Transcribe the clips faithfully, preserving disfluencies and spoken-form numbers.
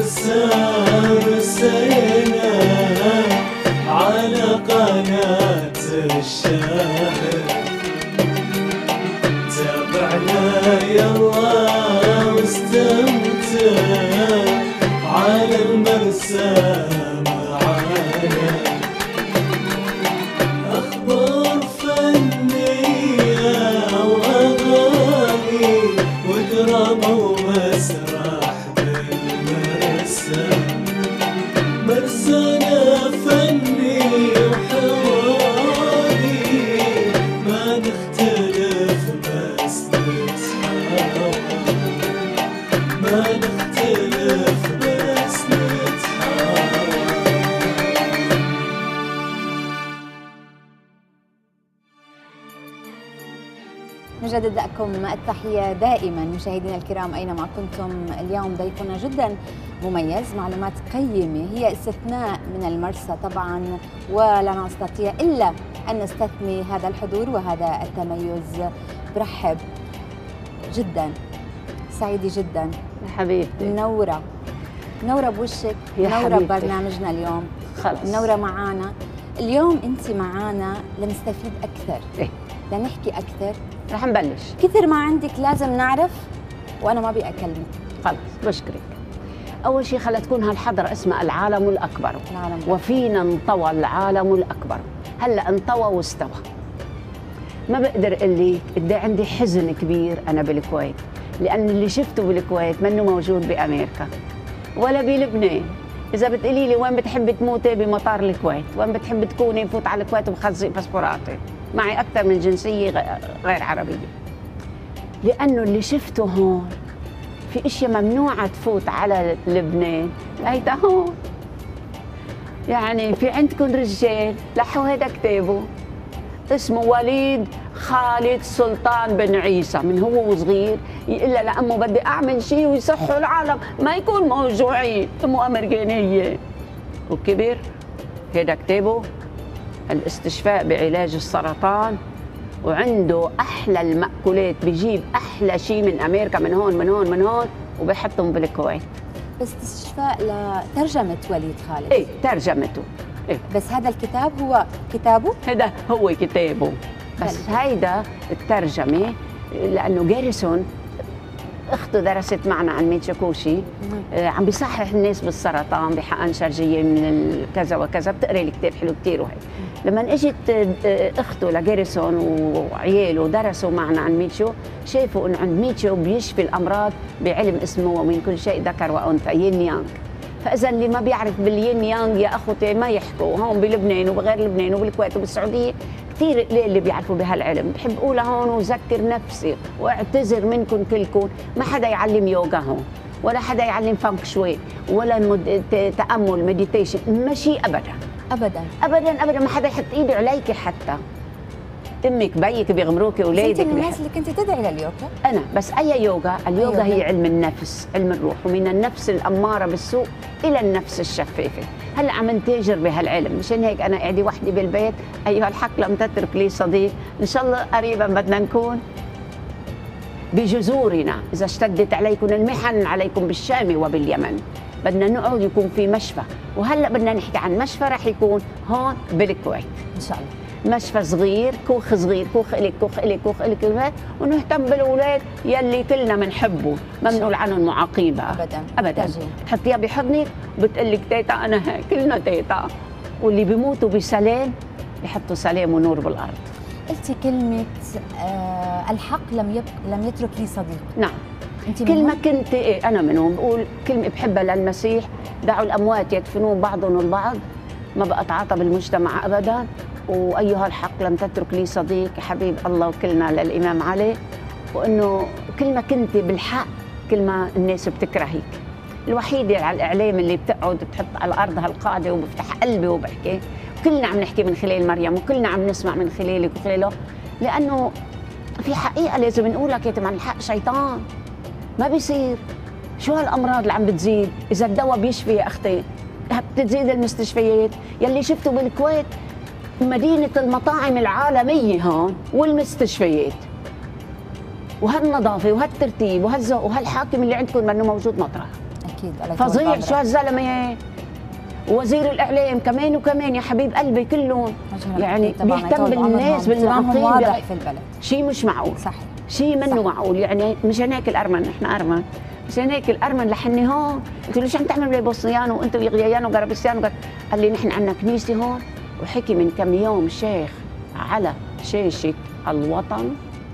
المرسى رسينا على قناة الشاهد، تابعنا يلا واستمتع على المرسى معانا. أخبار فنية وأغاني ودراما ومسرح بالمرسى، مرسانا فني وحواري ما نختلف بس نتحاور، ما نختلف بس نتحاور. نجدد لكم التحية دائما مشاهدينا الكرام أينما كنتم. اليوم ضيفنا جدا مميز، معلومات قيمة، هي استثناء من المرسى طبعا، ولا نستطيع إلا أن نستثني هذا الحضور وهذا التميز. برحب جدا، سعيدة جدا حبيبتي، منورة منورة بوشك، منورة ببرنامجنا اليوم. خلص منورة معانا اليوم. أنت معانا لنستفيد أكثر، إيه؟ لنحكي أكثر. رح نبلش. كثر ما عندك لازم نعرف، وأنا ما أبي أكلمك. خلص بشكرك. أول شيء خلت تكون هالحضرة اسمها العالم الأكبر، العالم وفينا انطوى العالم الأكبر. هلا انطوى واستوى. ما بقدر أقول لك قد إيه عندي حزن كبير أنا بالكويت، لأن اللي شفته بالكويت منه موجود بأمريكا ولا بلبنان. إذا بتقولي لي وين بتحبي تموتي؟ بمطار الكويت. وين بتحبي تكوني؟ بفوت على الكويت وبخزق باسبوراتي. معي أكثر من جنسية غير عربية، لأنه اللي شفته هون في اشياء ممنوعة تفوت على لبنان، لقيتها هون. يعني في عندكم رجال، لحوا هيدا كتابه اسمه وليد خالد سلطان بن عيسى، من هو وصغير يقول لأمه بدي أعمل شيء ويصحوا العالم ما يكون موجوعين، أمه أمريكانية. وكبر هيدا كتابه الاستشفاء بعلاج السرطان، وعنده احلى المأكولات، بيجيب احلى شيء من امريكا، من هون من هون من هون، وبيحطهم بالكويت. بس استشفاء لترجمة وليد خالد. ايه ترجمته. إيه؟ بس هذا الكتاب هو كتابه؟ هذا هو كتابه، بس هيدا الترجمة لأنه جاريسون اخته درست معنا عن ميتشوكوشي، آه عم بيصحح الناس بالسرطان بحقن شرجيه من كذا وكذا، بتقري الكتاب حلو كثير. وهيك لما اجت اخته لجاريسون وعياله درسوا معنا عن ميتشو، شافوا انه عند ميتشو بيشفي الامراض بعلم اسمه ومن كل شيء ذكر وانثى، يين يانغ. فاذا اللي ما بيعرف بالين يانغ يا اخوتي ما يحكوا، هون بلبنان وبغير لبنان وبالكويت وبالسعوديه كثير قليل اللي بيعرفوا بهالعلم. بحب اقولها هون وذكر نفسي واعتذر منكم كلكم، ما حدا يعلم يوغا هون، ولا حدا يعلم فانك شوي، ولا المد... تامل مديتيشن، ماشي ابدا ابدا ابدا ابدا. ما حدا يحط ايده عليك، حتى امك بيك بيغمروك، اولادك. انت من الناس اللي كنت تدعي لليوغا؟ انا بس اي يوغا؟ اليوغا أيوة. هي علم النفس، علم الروح، ومن النفس الاماره بالسوء الى النفس الشفافه. هلا عم نتاجر بهالعلم، مشان هيك انا قاعده وحدي بالبيت. ايها الحق لم تترك لي صديق، ان شاء الله قريبا بدنا نكون بجذورنا. اذا اشتدت عليكم المحن عليكم بالشام وباليمن، بدنا نقعد يكون في مشفى. وهلا بدنا نحكي عن مشفى رح يكون هون بالكويت ان شاء الله. مشفى صغير، كوخ صغير، كوخ إلك كوخ إلك كوخ إلك، ونهتم بالأولاد يلي كلنا بنحبه، ما بنقول عنهم معاقين بقى ابدا ابدا. بتحطيها بحضنك وبتقول لك تيتا انا هيك، كلنا تيتا. واللي بيموتوا بسلام بيحطوا سلام ونور بالارض. قلتي كلمة آه الحق لم يب... لم يترك لي صديق. نعم. انت كلمة كنت إيه أنا منهم، بقول كلمة بحبها للمسيح: دعوا الأموات يدفنون بعضهم البعض. ما بقى أتعاطى بالمجتمع أبدا. وأيها الحق لم تترك لي صديق، حبيب الله وكلنا للإمام علي. وإنه كلمة كنت بالحق، كلمة الناس بتكرهك. الوحيدة على الإعلام اللي بتقعد بتحط على الأرض هالقاعدة وبفتح قلبي وبحكي. كلنا عم نحكي من خلال مريم، وكلنا عم نسمع من خلالك وخلاله، لأنه في حقيقة لازم نقولها. كاتم عن الحق شيطان، ما بيصير. شو هالأمراض اللي عم بتزيد؟ إذا الدواء بيشفي يا أختي بتزيد المستشفيات. يلي شفتوا بالكويت مدينة المطاعم العالمية هون والمستشفيات، وهالنظافة وهالترتيب وهالذوق وهالحاكم اللي عندكم منه موجود مطرح. اكيد الله يطول فظيع بعمره. شو هالزلمه. وزير الاعلام كمان وكمان يا حبيب قلبي كلهم يعني طبعاً بيهتم يطول بالناس بعمرهم. اهتمامهم بالمعاقين، واضح في البلد. شيء مش معقول. صحيح. شيء منه صحيح. معقول يعني. مشان هيك الارمن، نحن ارمن، مشان هيك الارمن لحني هون قلت له شو عم تعملوا بوصيان وانتم يغيان وقربستان؟ قال لي نحن عندنا كنيسه هون. وحكي من كم يوم شيخ على شاشه الوطن،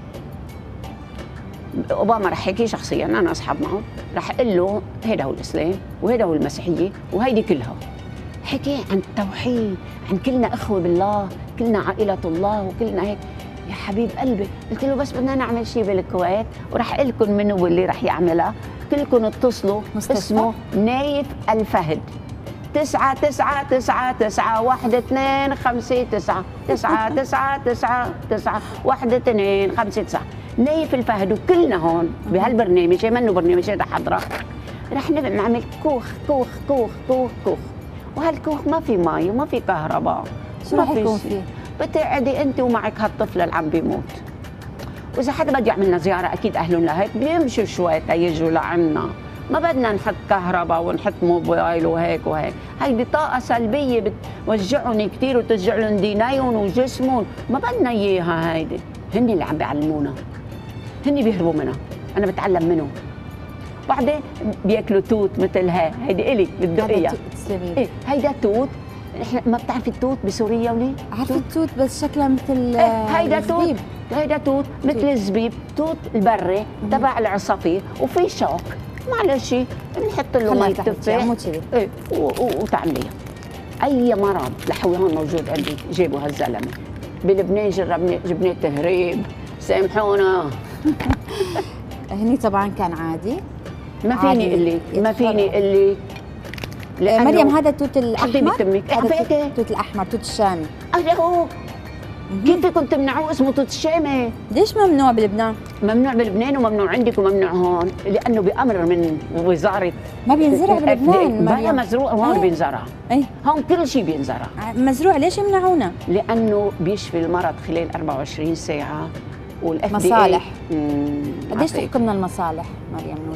اوباما رح يحكي شخصيا، انا اصحاب معه، رح اقول له هيدا هو الاسلام وهيدا هو المسيحيه وهيدي كلها. حكي عن التوحيد، عن كلنا اخوه بالله، كلنا عائله الله وكلنا هيك. يا حبيب قلبي قلت له بس بدنا نعمل شيء بالكويت وراح اقول لكم منو هو اللي راح يعملها، كلكم اتصلوا. مستشفى؟ اسمه نايف الفهد. تسعة تسعة تسعة تسعة واحد اثنين خمسة تسعة تسعة تسعة تسعة تسعة واحد اثنين خمسة تسعة. نايف الفهد. وكلنا هون بهالبرنامج، منه برنامج هذا حضرة، رح نعمل كوخ كوخ كوخ كوخ كوخ. وهالكوخ ما في مي وما في كهرباء. شو رح يكون فيه؟ بتقعدي انت ومعك هالطفل اللي عم بيموت. واذا حدا بده يعمل لنا زياره اكيد اهلهم لهيك بيمشوا شوي تيجوا لعنا. ما بدنا نحط كهرباء ونحط موبايل وهيك وهيك. هيدي طاقه سلبيه بتوجعهم كثير وتوجع لهم دينيهم وجسمهم. ما بدنا اياها هيدي. هن اللي عم بيعلمونا، هن بيهربوا منها، انا بتعلم منهم. بعدين بياكلوا توت مثل هاي، هيدي الي بتدقيها. تسلمي. ايه هيدا توت. احنا ما بتعرفي التوت بسوريا وليه؟ عارفه التوت بس شكلها مثل ايه هيدا توت. الزبيب. هيدا توت مثل الزبيب، توت البري تبع العصافير وفي شوك. معلش بنحط له مي تفاح مو كذي. ايه وتعمليها. اي مرض لحويان موجود عندي جيبوا هالزلمه. بلبنان جربنا جبنا تهريب، سامحونا. هني طبعا كان عادي. ما فيني اللي ما فيني اللي مريم هذا التوت الاحمر. بتمك هذا التوت الاحمر، توت الشامي. اهو كيف فيكم تمنعوه؟ اسمه توت الشامي. ليش ممنوع بلبنان؟ ممنوع بلبنان وممنوع عندك وممنوع هون، لانه بامر من وزاره. ما بينزرع بلبنان بلا مزروع هون. ايه؟ بينزرع. ايه هون كل شيء بينزرع مزروع. ليش يمنعونا؟ لانه بيشفي المرض خلال أربعة وعشرين ساعه. والاف مصالح. امم قديش تحكمنا المصالح مريم نور؟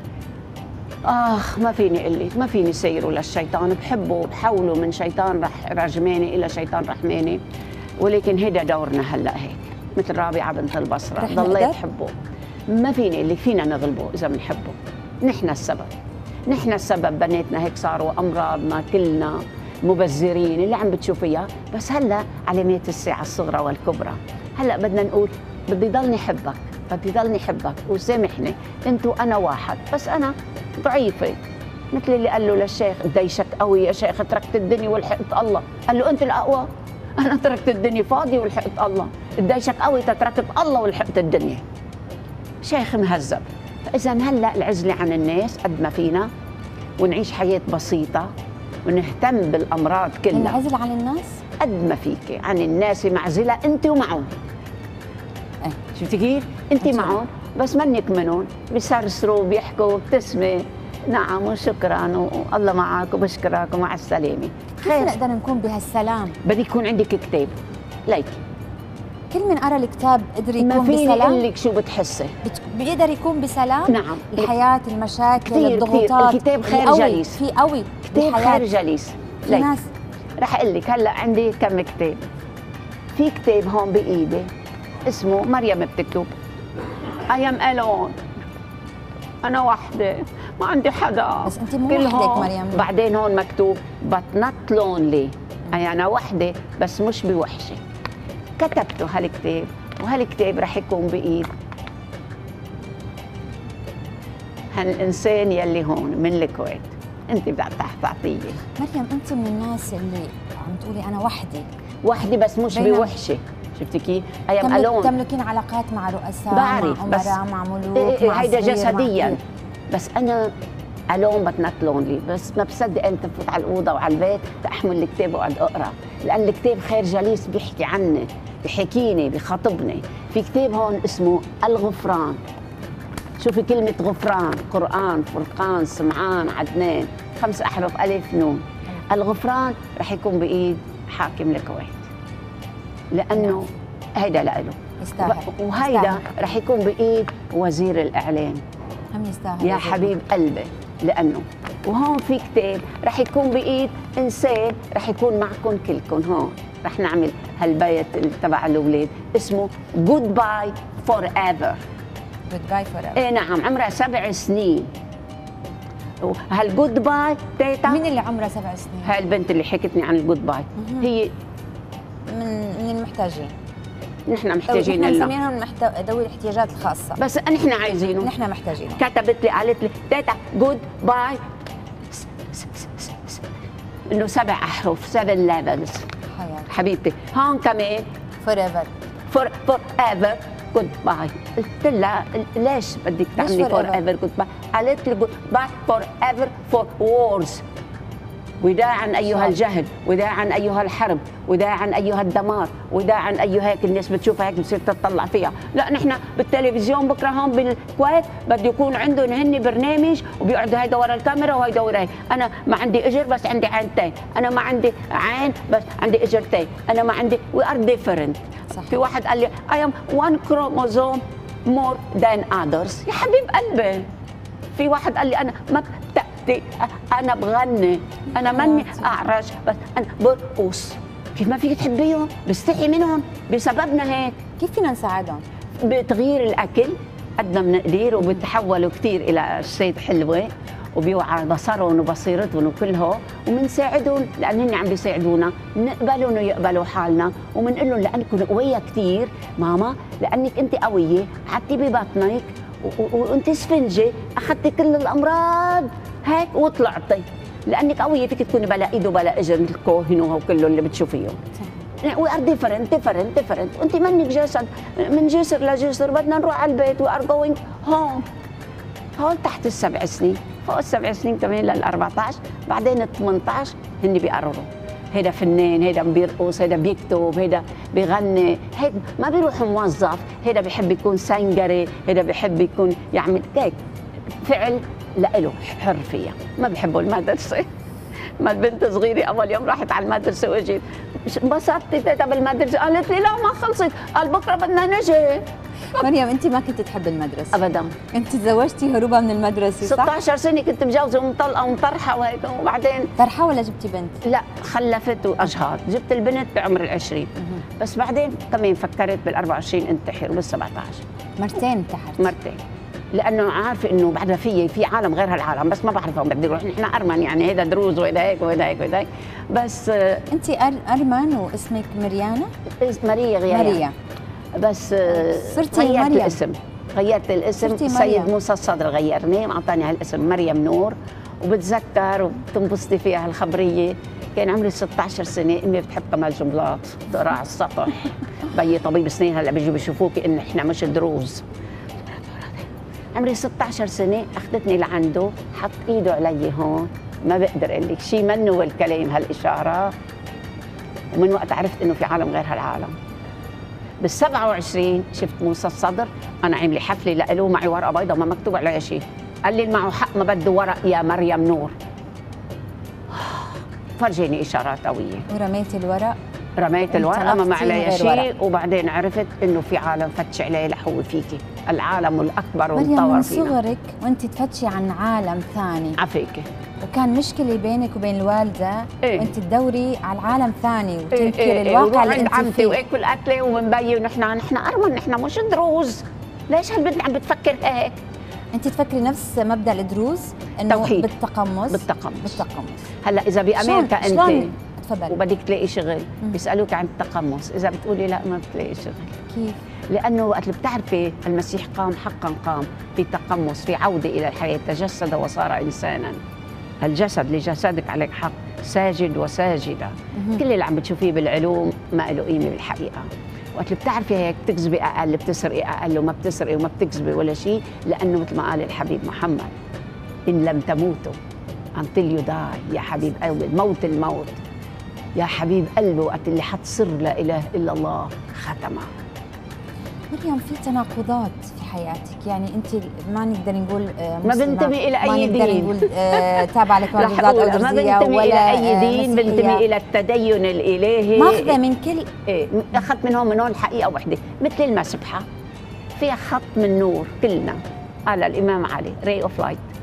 اخ ما فيني اقول لك، ما فيني سيره للشيطان. بحبه بحوله من شيطان رح رجماني الى شيطان رحماني. ولكن هيدا دورنا هلا هيك مثل رابعه بنت البصره، ضليت حبه. ما فيني اقول لك فينا نغلبه اذا بنحبه. نحن السبب، نحن السبب. بناتنا هيك صاروا، امراضنا كلنا مبذرين اللي عم بتشوفيها. بس هلا علامات الساعه الصغرى والكبرى. هلا بدنا نقول بدي ضلني حبك، بدي ضلني حبك وسامحني، انت وانا واحد. بس انا ضعيفه مثل اللي قال له للشيخ ديشك قوي يا شيخ، تركت الدنيا ولحقت الله. قال له انت الاقوى، انا تركت الدنيا فاضيه ولحقت الله. ديشك قوي تركت الله ولحقت الدنيا. شيخ مهذب. فاذا هلا العزله عن الناس قد ما فينا، ونعيش حياه بسيطه ونهتم بالامراض كلها. العزل عن الناس قد ما فيك عن الناس معزله انت ومعهم. ايه شفتي كيف؟ انت معهم بس منك منهم، بيسرسروا بيحكوا وبتسمي نعم وشكرا والله معك وبشكرك ومع السلامه. كيف نقدر نكون بهالسلام؟ بدي يكون عندك كتاب ليك. كل من قرا الكتاب قدر يكون ما فيني بسلام. اقول لك شو بتحسي. بت... بيقدر يكون بسلام. نعم. الحياه، المشاكل، كتير الضغوطات. كتير. الكتاب خير قوي. جليس. في قوي كتاب خير جليس. في ناس رح اقول لك هلا عندي كم كتاب. في كتاب هون بايدي اسمه مريم بتكتب I am alone. أنا وحدة ما عندي حدا. بس أنت مو وحدك مريم. بعدين هون مكتوب but not lonely. أي أنا وحدة بس مش بوحشة. كتبته هالكتاب، وهالكتاب رح يكون بإيد هالإنسان يلي هون من الكويت. أنت بدك تعطيه. مريم أنت من الناس اللي عم تقولي أنا وحدي. وحدة بس مش بوحشة. شفتي كيف؟ اي ام الون. تملكين علاقات مع رؤساء، بعرف، مع بس امراء، مع ملوك، إيه إيه مع هيدا صغير، جسديا. مع بس انا الون بت نوت لونلي. بس ما بصدق انت تفوت على الاوضه وعلى البيت تحمل الكتاب واقعد اقرا، لان الكتاب خير جليس بيحكي عني، بيحكيني، بيخاطبني. في كتاب هون اسمه الغفران. شوفي كلمه غفران، قران، فرقان، سمعان، عدنان، خمس احرف الف نون. الغفران رح يكون بايد حاكم الكويت، لانه هيدا لإله يستاهل. وهيدا رح يكون بايد وزير الاعلام. هم يستاهل يا حبيب قلبي لانه وهون في كتاب رح يكون بايد انسان رح يكون معكم كلكم. هون رح نعمل هالبيت تبع الاولاد اسمه جود باي فور ايفر. جود باي فور ايفر. ايه نعم، عمرها سبع سنين. هالجود باي تيتا مين اللي عمرها سبع سنين؟ هاي البنت اللي حكتني عن الجود باي هي من من المحتاجين. نحن محتاجين نحن لها، مسمينهم محتو... ذوي الاحتياجات الخاصة، بس نحن عايزينه. نحن محتاجينه. كتبت لي قالت لي تيتا جود باي انه سبع احرف، سبع ليفلز. حياتي حبيبتي هون كمان فور ايفر. فور فور ايفر جود باي. قلت لها ليش بدك تعملي فور ايفر جود باي؟ قالت لي جود باي فور ايفر فور وورز. وداعا ايها الجهل، وداعا ايها الحرب، وداعا ايها الدمار، وداعا ايها هيك الناس بتشوفها هيك بتصير تطلع فيها. لا نحن بالتلفزيون بكره هون بالكويت بده يكون عندهم هن برنامج وبيقعدوا هيدا ورا الكاميرا وهيدا ورا هيك. انا ما عندي اجر بس عندي عينتين، انا ما عندي عين بس عندي اجرتين، انا ما عندي وي ار ديفرنت. في واحد قال لي اي ام وان كروموزوم مور ذان اذرز. يا حبيب قلبي في واحد قال لي انا ما بتأتي، انا بغني، انا ماني اعرج بس انا برقص. كيف ما فيك تحبيهم؟ بستحي منهم بسببنا هيك. كيف فينا نساعدهم؟ بتغيير الاكل قد ما بنقدر، وبتحولوا كثير الى شيء حلوه وبيوعى بصرهم وبصيرتهم وكلها، وبنساعدهم لان هن عم بيساعدونا، بنقبلهم ويقبلوا حالنا، وبنقول لهم لانكم قويه كثير ماما، لانك انت قويه قعدتي ببطنك وانت سفنجه اخذتي كل الامراض هيك وطلعتي، لانك قويه فيك تكوني بلا ايد وبلا اجر مثل الكوهن وكله اللي بتشوفيهم. وي ار ديفرنت ديفرنت ديفرنت، وانت منك جسد، من جسر لجسر بدنا نروح على البيت. وي ار جوينج هون. هون تحت السبع سنين، فوق السبع سنين كمان لل أربعطعش، بعدين ال ثمنطعش هن بيقرروا. هيدا فنان، هيدا بيرقص، هيدا بيكتب، هيدا بيغني، هيدا ما بيروح موظف، هيدا بيحب يكون سنجري، هيدا بيحب يكون يعمل هيك فعل لإله حر فيها. ما بيحبوا المدرسة. ما البنت صغيرة أول يوم راحت على المدرسة وإجيت انبسطتي تيتا بالمدرسة؟ قالت لي لا ما خلصت، قال بكرة بدنا نجي. مريم انت ما كنت تحب المدرسة أبدا. انت تزوجتي هروبا من المدرسة صح؟ ستة عشر سنة كنت مجوزة ومطلقة ومطرحة وهيك، وبعدين طرحة ولا جبتي بنت؟ لا خلفت وأجهض، جبت البنت بعمر العشرين. بس بعدين كمان فكرت بالأربعة وعشرين انتحر وبالسبعة عشر. مرتين انتحرت؟ مرتين، لانه عارفه انه بعدها في في عالم غير هالعالم بس ما بعرفهم بدي اروح. نحن ارمن يعني هيدا دروز وهيدا هيك وهيدا هيك وهيدا هيك. بس انت ارمن واسمك مريانا؟ ماريا غير ماريا. بس صرتي غيرت مريم. الاسم، غيرت الاسم. السيد موسى الصدر غيرني اعطاني هالاسم مريم نور. وبتذكر وبتنبسطي فيها هالخبريه، كان عمري ستة عشر سنه، امي بتحب كمال جملات تقرا على السطح. بيي طبيب اسنان هلا بيجوا بيشوفوكي ان احنا مش دروز. عمري ستة عشر سنه اخذتني لعنده، حط ايده علي هون، ما بقدر اقول لك شيء منه والكلام هالاشاره. ومن وقت عرفت انه في عالم غير هالعالم. بالسبعة وعشرين شفت موسى الصدر، انا عامله حفله لإله معي ورقه بيضاء ما مكتوب عليها شيء، قال لي معه حق ما بده ورق يا مريم نور. فرجيني اشارات قويه. ورميتي الورق؟ رميت الورقه ما عليها شيء، ورق. وبعدين عرفت انه في عالم فتش عليه لحو فيكي، العالم الاكبر مريم ومطور من فينا. صغرك وانت تفتشي عن عالم ثاني عفيكي. وكان مشكله بينك وبين الوالده إيه؟ وانت تدوري على عالم ثاني وتنكري إيه إيه الواقع اللي عند انت عمتي فيه. واكل اكله وبنبين نحن نحن ارمن، نحن مش دروز. ليش هالبنت عم بتفكر هيك؟ انت تفكري نفس مبدا الدروز انه توحيد. بالتقمص بالتقمص بالتقمص. هلا اذا بامريكا شلون؟ انت شلون؟ تفضلي. وبدك تلاقي شغل مم. بيسالوك عن التقمص، اذا بتقولي لا ما بتلاقي شغل. كيف؟ لانه وقت اللي بتعرفي المسيح قام حقا، قام في تقمص، في عوده الى الحياه، تجسد وصار انسانا. الجسد لجسدك عليك حق، ساجد وساجده. مم. كل اللي عم بتشوفيه بالعلوم ما له قيمه بالحقيقه. وقت اللي بتعرفي هيك بتكذبي اقل، بتسرقي اقل، وما بتسرقي وما بتكذبي ولا شيء، لانه مثل ما قال الحبيب محمد ان لم تموتوا until you die يا حبيب قلبي، موت الموت يا حبيب قلبي، وقت اللي حط سر لا اله الا الله ختمه. مريم في تناقضات في حياتك، يعني انت ما نقدر نقول آه ما مسلمة، بنتمي الى اي ما نقدر دين. نقول آه تابعه لكمال رح جملات او أقول ما درزيه بنتمي ولا الى اي دين، آه بنتمي الى التدين الالهي. ماخذه من كل ايه اخذت من هون من هون الحقيقه وحده، مثل المسبحه فيها خط من نور كلنا، قال الامام علي ري اوف لايت،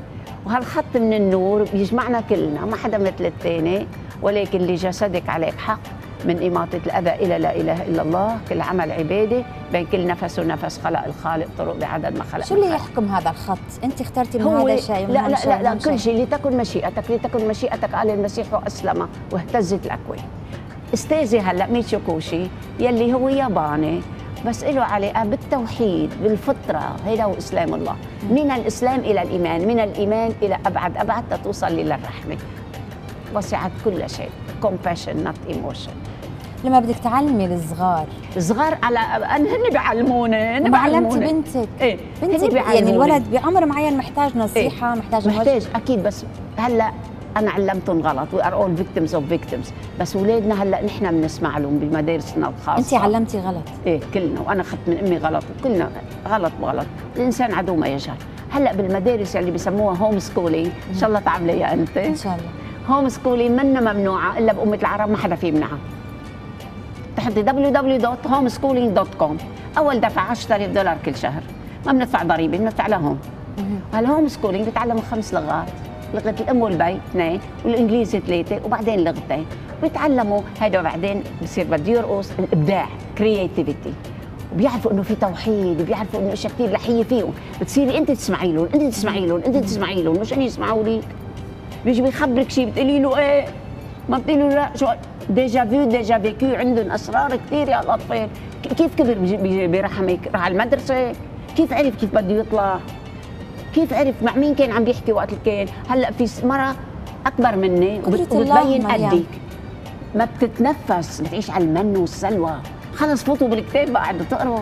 وهالخط من النور بيجمعنا كلنا، ما حدا مثل الثاني، ولكن لجسدك عليك حق من إماطة الأذى إلى لا إله إلا الله، كل عمل عبادة، بين كل نفس ونفس خلق الخالق طرق بعدد ما خلق. شو اللي يحكم هذا الخط؟ أنت اخترتي من هو هذا شيء لا لا لا, لا كل شيء. لتكن مشيئتك لتكن مشيئتك قال المسيح وأسلم واهتزت الأكوان. استاذي هلا ميتشو كوشي يلي هو ياباني بس له علاقة بالتوحيد بالفطرة، هذا هو إسلام الله. من الإسلام إلى الإيمان، من الإيمان إلى أبعد أبعد تتوصل إلى الرحمة. وسعت كل شيء. compassion not emotion. لما بدك تعلمي الصغار صغار على أنا هن بيعلموني، هن علمتي بنتك إيه بنتك يعني الولد بعمر معين محتاج نصيحة، إيه؟ محتاج محتاج أكيد، بس هلا أنا علمتهم غلط. we are all victims of victims، بس أولادنا هلا نحن بنسمع لهم بمدارسنا الخاصة. أنت علمتي غلط؟ إيه كلنا، وأنا أخذت من أمي غلط، وكلنا غلط بغلط، الإنسان عدو ما يجهل. هلا بالمدارس اللي بيسموها هوم سكولينج، إن شاء الله تعمليها أنت. إن شاء الله. هوم سكولينج منا ممنوعة إلا بأمة العرب، ما حدا في يمنعها. تحطي دبليو دبليو دوت هوم سكولينج دوت كوم، أول دفع عشرة آلاف دولار كل شهر، ما بندفع ضريبة، بندفع لهم. هالهوم سكولينج بيتعلموا خمس لغات، لغة الأم والبي اثنين، والإنجليزي ثلاثة، وبعدين لغتين، بيتعلموا هيدا، وبعدين بصير بده يرقص الإبداع كرياتيفيتي، وبيعرفوا إنه في توحيد، وبيعرفوا إنه أشياء كثير لحية فيهم، بتصيري أنت تسمعي لهم، أنت تسمعي لهم، أنت تسمعي لهم، مش أن يسمعوا لك. بيجي بيخبرك شيء بتقولي له إيه، ما بتقولي له لا، شو ديجا فيو ديجا فيكو، عندهم أسرار كثير يا الأطفال. كيف كبر برحمك؟ راح على المدرسة، كيف عرف كيف بده يطلع؟ كيف عرف مع مين كان عم بيحكي وقت اللي كان؟ هلا في مرة أكبر مني وبتبين قدك، ما بتتنفس، بتعيش على المن والسلوى. خلص فوتوا بالكتاب بقى قاعدة تقروا.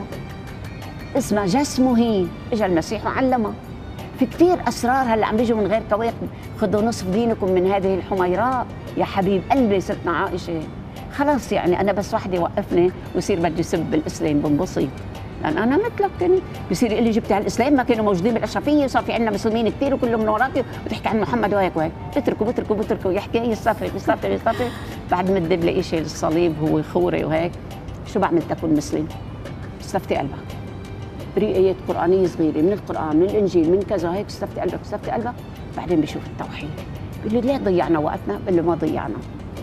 اسمها جسمه هي، اجى المسيح وعلمها. في كثير أسرار هلا عم بيجوا من غير كواكب. خذوا نصف دينكم من هذه الحميراء يا حبيب قلبي ستنا عائشة. خلاص يعني أنا بس وحدة وقفني ويصير بدي يسب الإسلام بنبسط، لأن أنا مثلك كنت بصير يقول لي جبتي على الإسلام، ما كانوا موجودين بالأشرفية، وصار في عندنا مسلمين كثير وكلهم من وراكي وتحكي عن محمد وهيك وهيك، بتركوا بتركوا بتركوا يحكي يستفرق يستفرق يستفرق، بعد ما تدب لي شيء الصليب هو خوري وهيك. شو بعمل تكون مسلم؟ استفتي قلبك، بري آيات قرآنية صغيرة من القرآن من الإنجيل من كذا هيك، استفتي قلبك استفتي قلبك، بعدين بشوف التوحيد. بيقول لي ليه ضيعنا وقتنا؟ بقول له ما ضيعنا،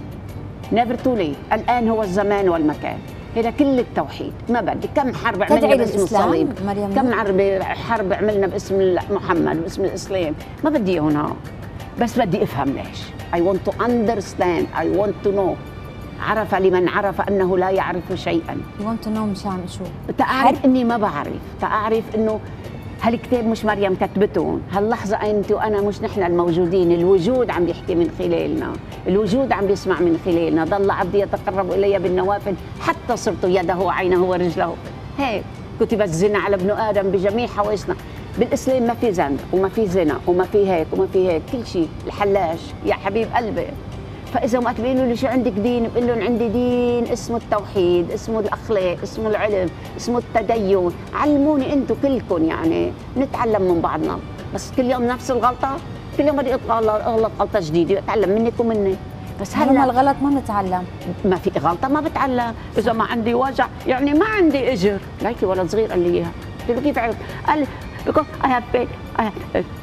نيفر تو ليت، الآن هو الزمان والمكان. هذا كل التوحيد، ما بدي كم حرب عملنا باسم الصليب، كم حرب عملنا باسم محمد وباسم الإسلام، ما بدي إياهم هون، بس بدي أفهم ليش. I want to understand, I want to know. عرف لمن عرف أنه لا يعرف شيئا. You want to know مشان شو؟ تعرف إني ما بعرف، تعرف إنه هالكتاب مش مريم كتبتهم، هاللحظة أنت وأنا مش نحن الموجودين، الوجود عم بيحكي من خلالنا، الوجود عم بيسمع من خلالنا. ضل عبدي يتقرب إلي بالنوافل حتى صرت يده وعينه ورجله. هيك كتب الزنا على ابن آدم بجميع حواسنا. بالإسلام ما في ذنب وما في زنا وما في هيك وما في هيك، كل شيء الحلاش يا حبيب قلبي. فإذا ما بيقولوا لي شو عندك دين؟ بقول لهم عندي دين اسمه التوحيد، اسمه الأخلاق، اسمه العلم، اسمه التدين. علموني أنتم كلكم، يعني نتعلم من بعضنا، بس كل يوم نفس الغلطة، كل يوم بدي أغلط غلطة جديدة، أتعلم منك ومني. بس هلا الغلط ما بنتعلم، ما في غلطة ما بتعلم. إذا ما عندي وجع يعني ما عندي أجر. ليكي ولد صغير قال لي إياها، قلت له كيف عرفت؟ قال لي because I have pain I have pain.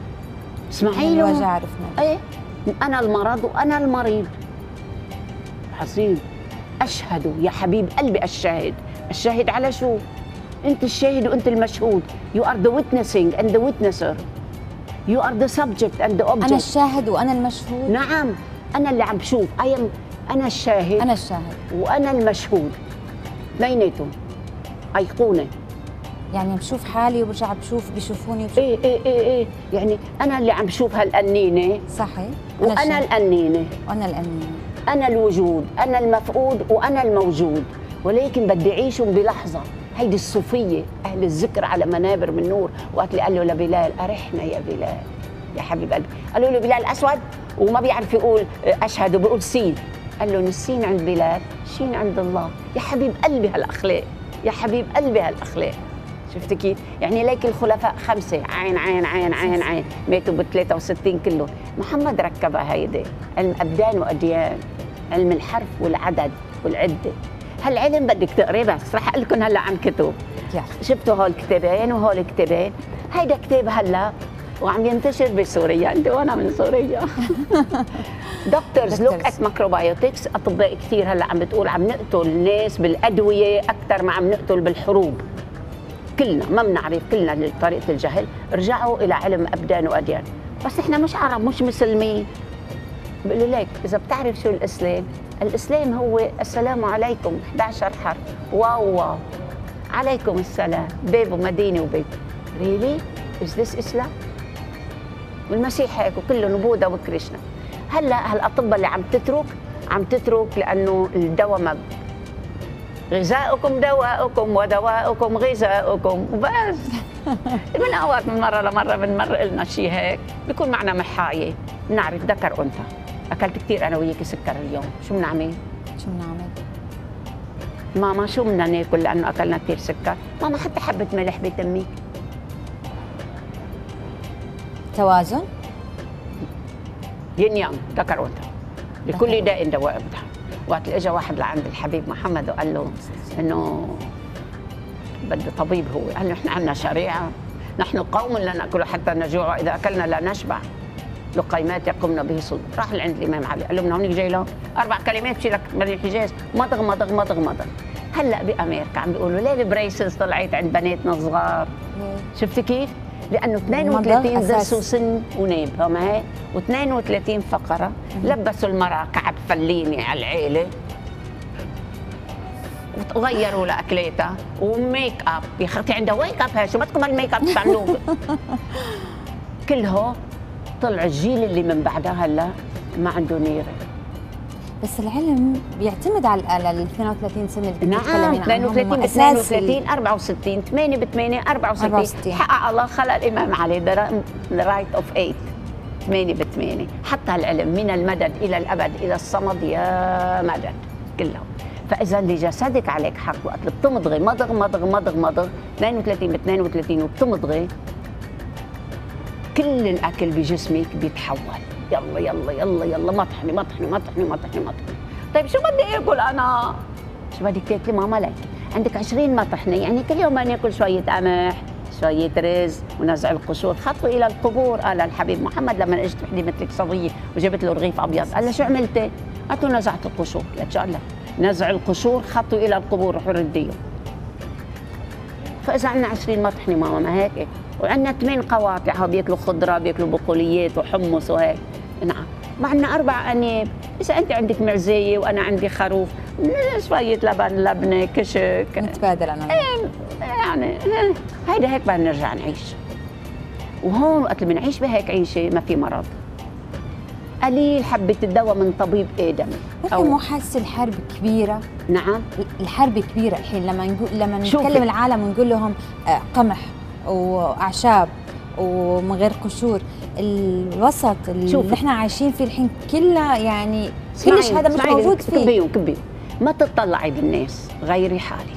اسمعي له الوجع عرفنا. إيه أنا المرض وأنا المريض. عظيم. أشهد يا حبيب قلبي، الشاهد. الشاهد على شو؟ أنت الشاهد وأنت المشهود. You are the witnessing and the witnesser. You are the subject and the object. أنا الشاهد وأنا المشهود. نعم، أنا اللي عم بشوف. I am أنا الشاهد أنا الشاهد وأنا المشهود، اثنيناتهم أيقونة. يعني بشوف حالي وبرجع بشوف بيشوفوني وبشوف. ايه ايه ايه ايه يعني انا اللي عم بشوف هالقنينه. صحيح. وانا القنينه وانا القنينه، انا الوجود، انا المفقود وانا الموجود، ولكن بدي اعيشهم بلحظه. هيدي الصوفيه، اهل الذكر على منابر من نور. وقت اللي قال له لبلال ارحنا يا بلال يا حبيب قلبي، قالوا له بلال اسود وما بيعرف يقول اشهد وبيقول سين، قال له السين عند بلال، شين عند الله. يا حبيب قلبي هالاخلاق، يا حبيب قلبي هالاخلاق. شفت كيف؟ يعني ليك الخلفاء خمسة، عين عين عين عين عين، ماتوا ب ثلاثة وستين كله. محمد ركبها هيدي، علم أبدان وأديان، علم الحرف والعدد والعدة. هالعلم بدك تقريه، بس رح أقول لكم هلا عن كتب. شفتوا هول الكتابين وهول الكتابين. هيدا كتاب هلا وعم ينتشر بسوريا، انت وانا من سوريا. دكتورز لوك ات ماكروبايوتكس، اطباء كثير هلا عم بتقول عم نقتل الناس بالادويه اكثر ما عم نقتل بالحروب. كلنا ما بنعرف، كلنا لطريقه الجهل. رجعوا الى علم ابدان واديان، بس احنا مش عرب مش مسلمين. بقول لك اذا بتعرف شو الاسلام، الاسلام هو السلام عليكم، إحدى عشر حرف، واو واو عليكم السلام، باب ومدينه وبيت. ريلي از ذس اسلام؟ والمسيح هيك وكله بوذا وكريشنا. هلا هالاطباء اللي عم تترك عم تترك لانه الدواء ما غذاؤكم دواؤكم ودواؤكم غذاؤكم وبس. من اوقات من مره لمره بنمر لنا شيء هيك بيكون معنا محايه، بنعرف ذكر انثى. اكلت كثير انا وياك سكر اليوم، شو بنعمل؟ شو بنعمل؟ ماما شو بدنا ناكل لانه اكلنا كثير سكر؟ ماما حتى حبه ملح بتمك. توازن؟ ين يان، ذكر وانثى، لكل داء دواء بدها. وقت اللي اجى واحد لعند الحبيب محمد وقال له انه بده طبيب، هو قال له نحن عندنا شريعه، نحن قوم لا ناكل حتى نجوع واذا اكلنا لا نشبع، لقيمات يقمن به صلب. راح لعند الامام علي قال له من هونيك جاي له اربع كلمات بشيلك من الحجاز، مضغ مضغ مضغ مضغ. هلا بامريكا عم بيقولوا ليه البريسز طلعت عند بناتنا الصغار؟ شفتي كيف؟ لانه اثنين وثلاثين درسوا سن وناب، فاهم هيك؟ واثنين وثلاثين فقره لبسوا المراه كعب فليني على العيله وغيروا لاكلاتها وميك اب. يا اختي عندها ويك اب، هاي شو بدكم هالميك اب تعملوه؟ كلها طلع الجيل اللي من بعدها هلا ما عنده نيره. بس العلم بيعتمد على على ال اثنين وثلاثين سنه اللي نعم، اثنين وثلاثين ب اثنين وثلاثين أربعة وستين ثمانية ب ثمانية أربعة وستين. حقق الله خلق الامام علي ذا رايت اوف ثمانية ثمانية ب ثمانية. حتى العلم من المدد الى الابد الى الصمد يا مدد كلهم. فاذا لجسدك عليك حق، وقت اللي بتمضغي مضغ مضغ مضغ مضغ اثنين وثلاثين ب اثنين وثلاثين وبتمضغي كل الاكل بجسمك بيتحول. يلا يلا يلا يلا مطحني مطحني مطحني مطحني مطحني. طيب شو بدي اكل انا؟ شو بدك تاكلي ماما لك؟ عندك عشرين مطحنه، يعني كل يوم ناكل شويه قمح، شويه رز ونزع القشور. خطوا الى القبور، قال الحبيب محمد لما اجت وحده مثلك صبيه وجبت له رغيف ابيض، قال لها شو عملتي؟ قالت له نزعت القشور. لك شو قال لها؟ نزع القشور، خطوا الى القبور، روحوا رديهم. فاذا عندنا عشرين مطحنه ماما ما هيك؟ وعندنا ثمان قواطع بياكلوا خضره بياكلوا بقوليات وحمص وهيك. نعم، ما عندنا اربع انياب. اذا انت عندك معزيه وانا عندي خروف، شويه لبن لبنه كشك نتبادل انا يعني هيدا هيك بدنا نرجع نعيش. وهون وقت اللي بنعيش بهيك عيشه ما في مرض. قليل حبه الدواء من طبيب ادمي. او مو حاسه الحرب كبيره؟ نعم الحرب كبيره الحين لما نقول لما نتكلم العالم ونقول لهم قمح واعشاب ومن غير قشور. الوسط اللي نحن عايشين فيه الحين كله يعني كلش هذا مش موجود فيه. كبيهم كبيهم ما تطلعي بالناس، غيري حالك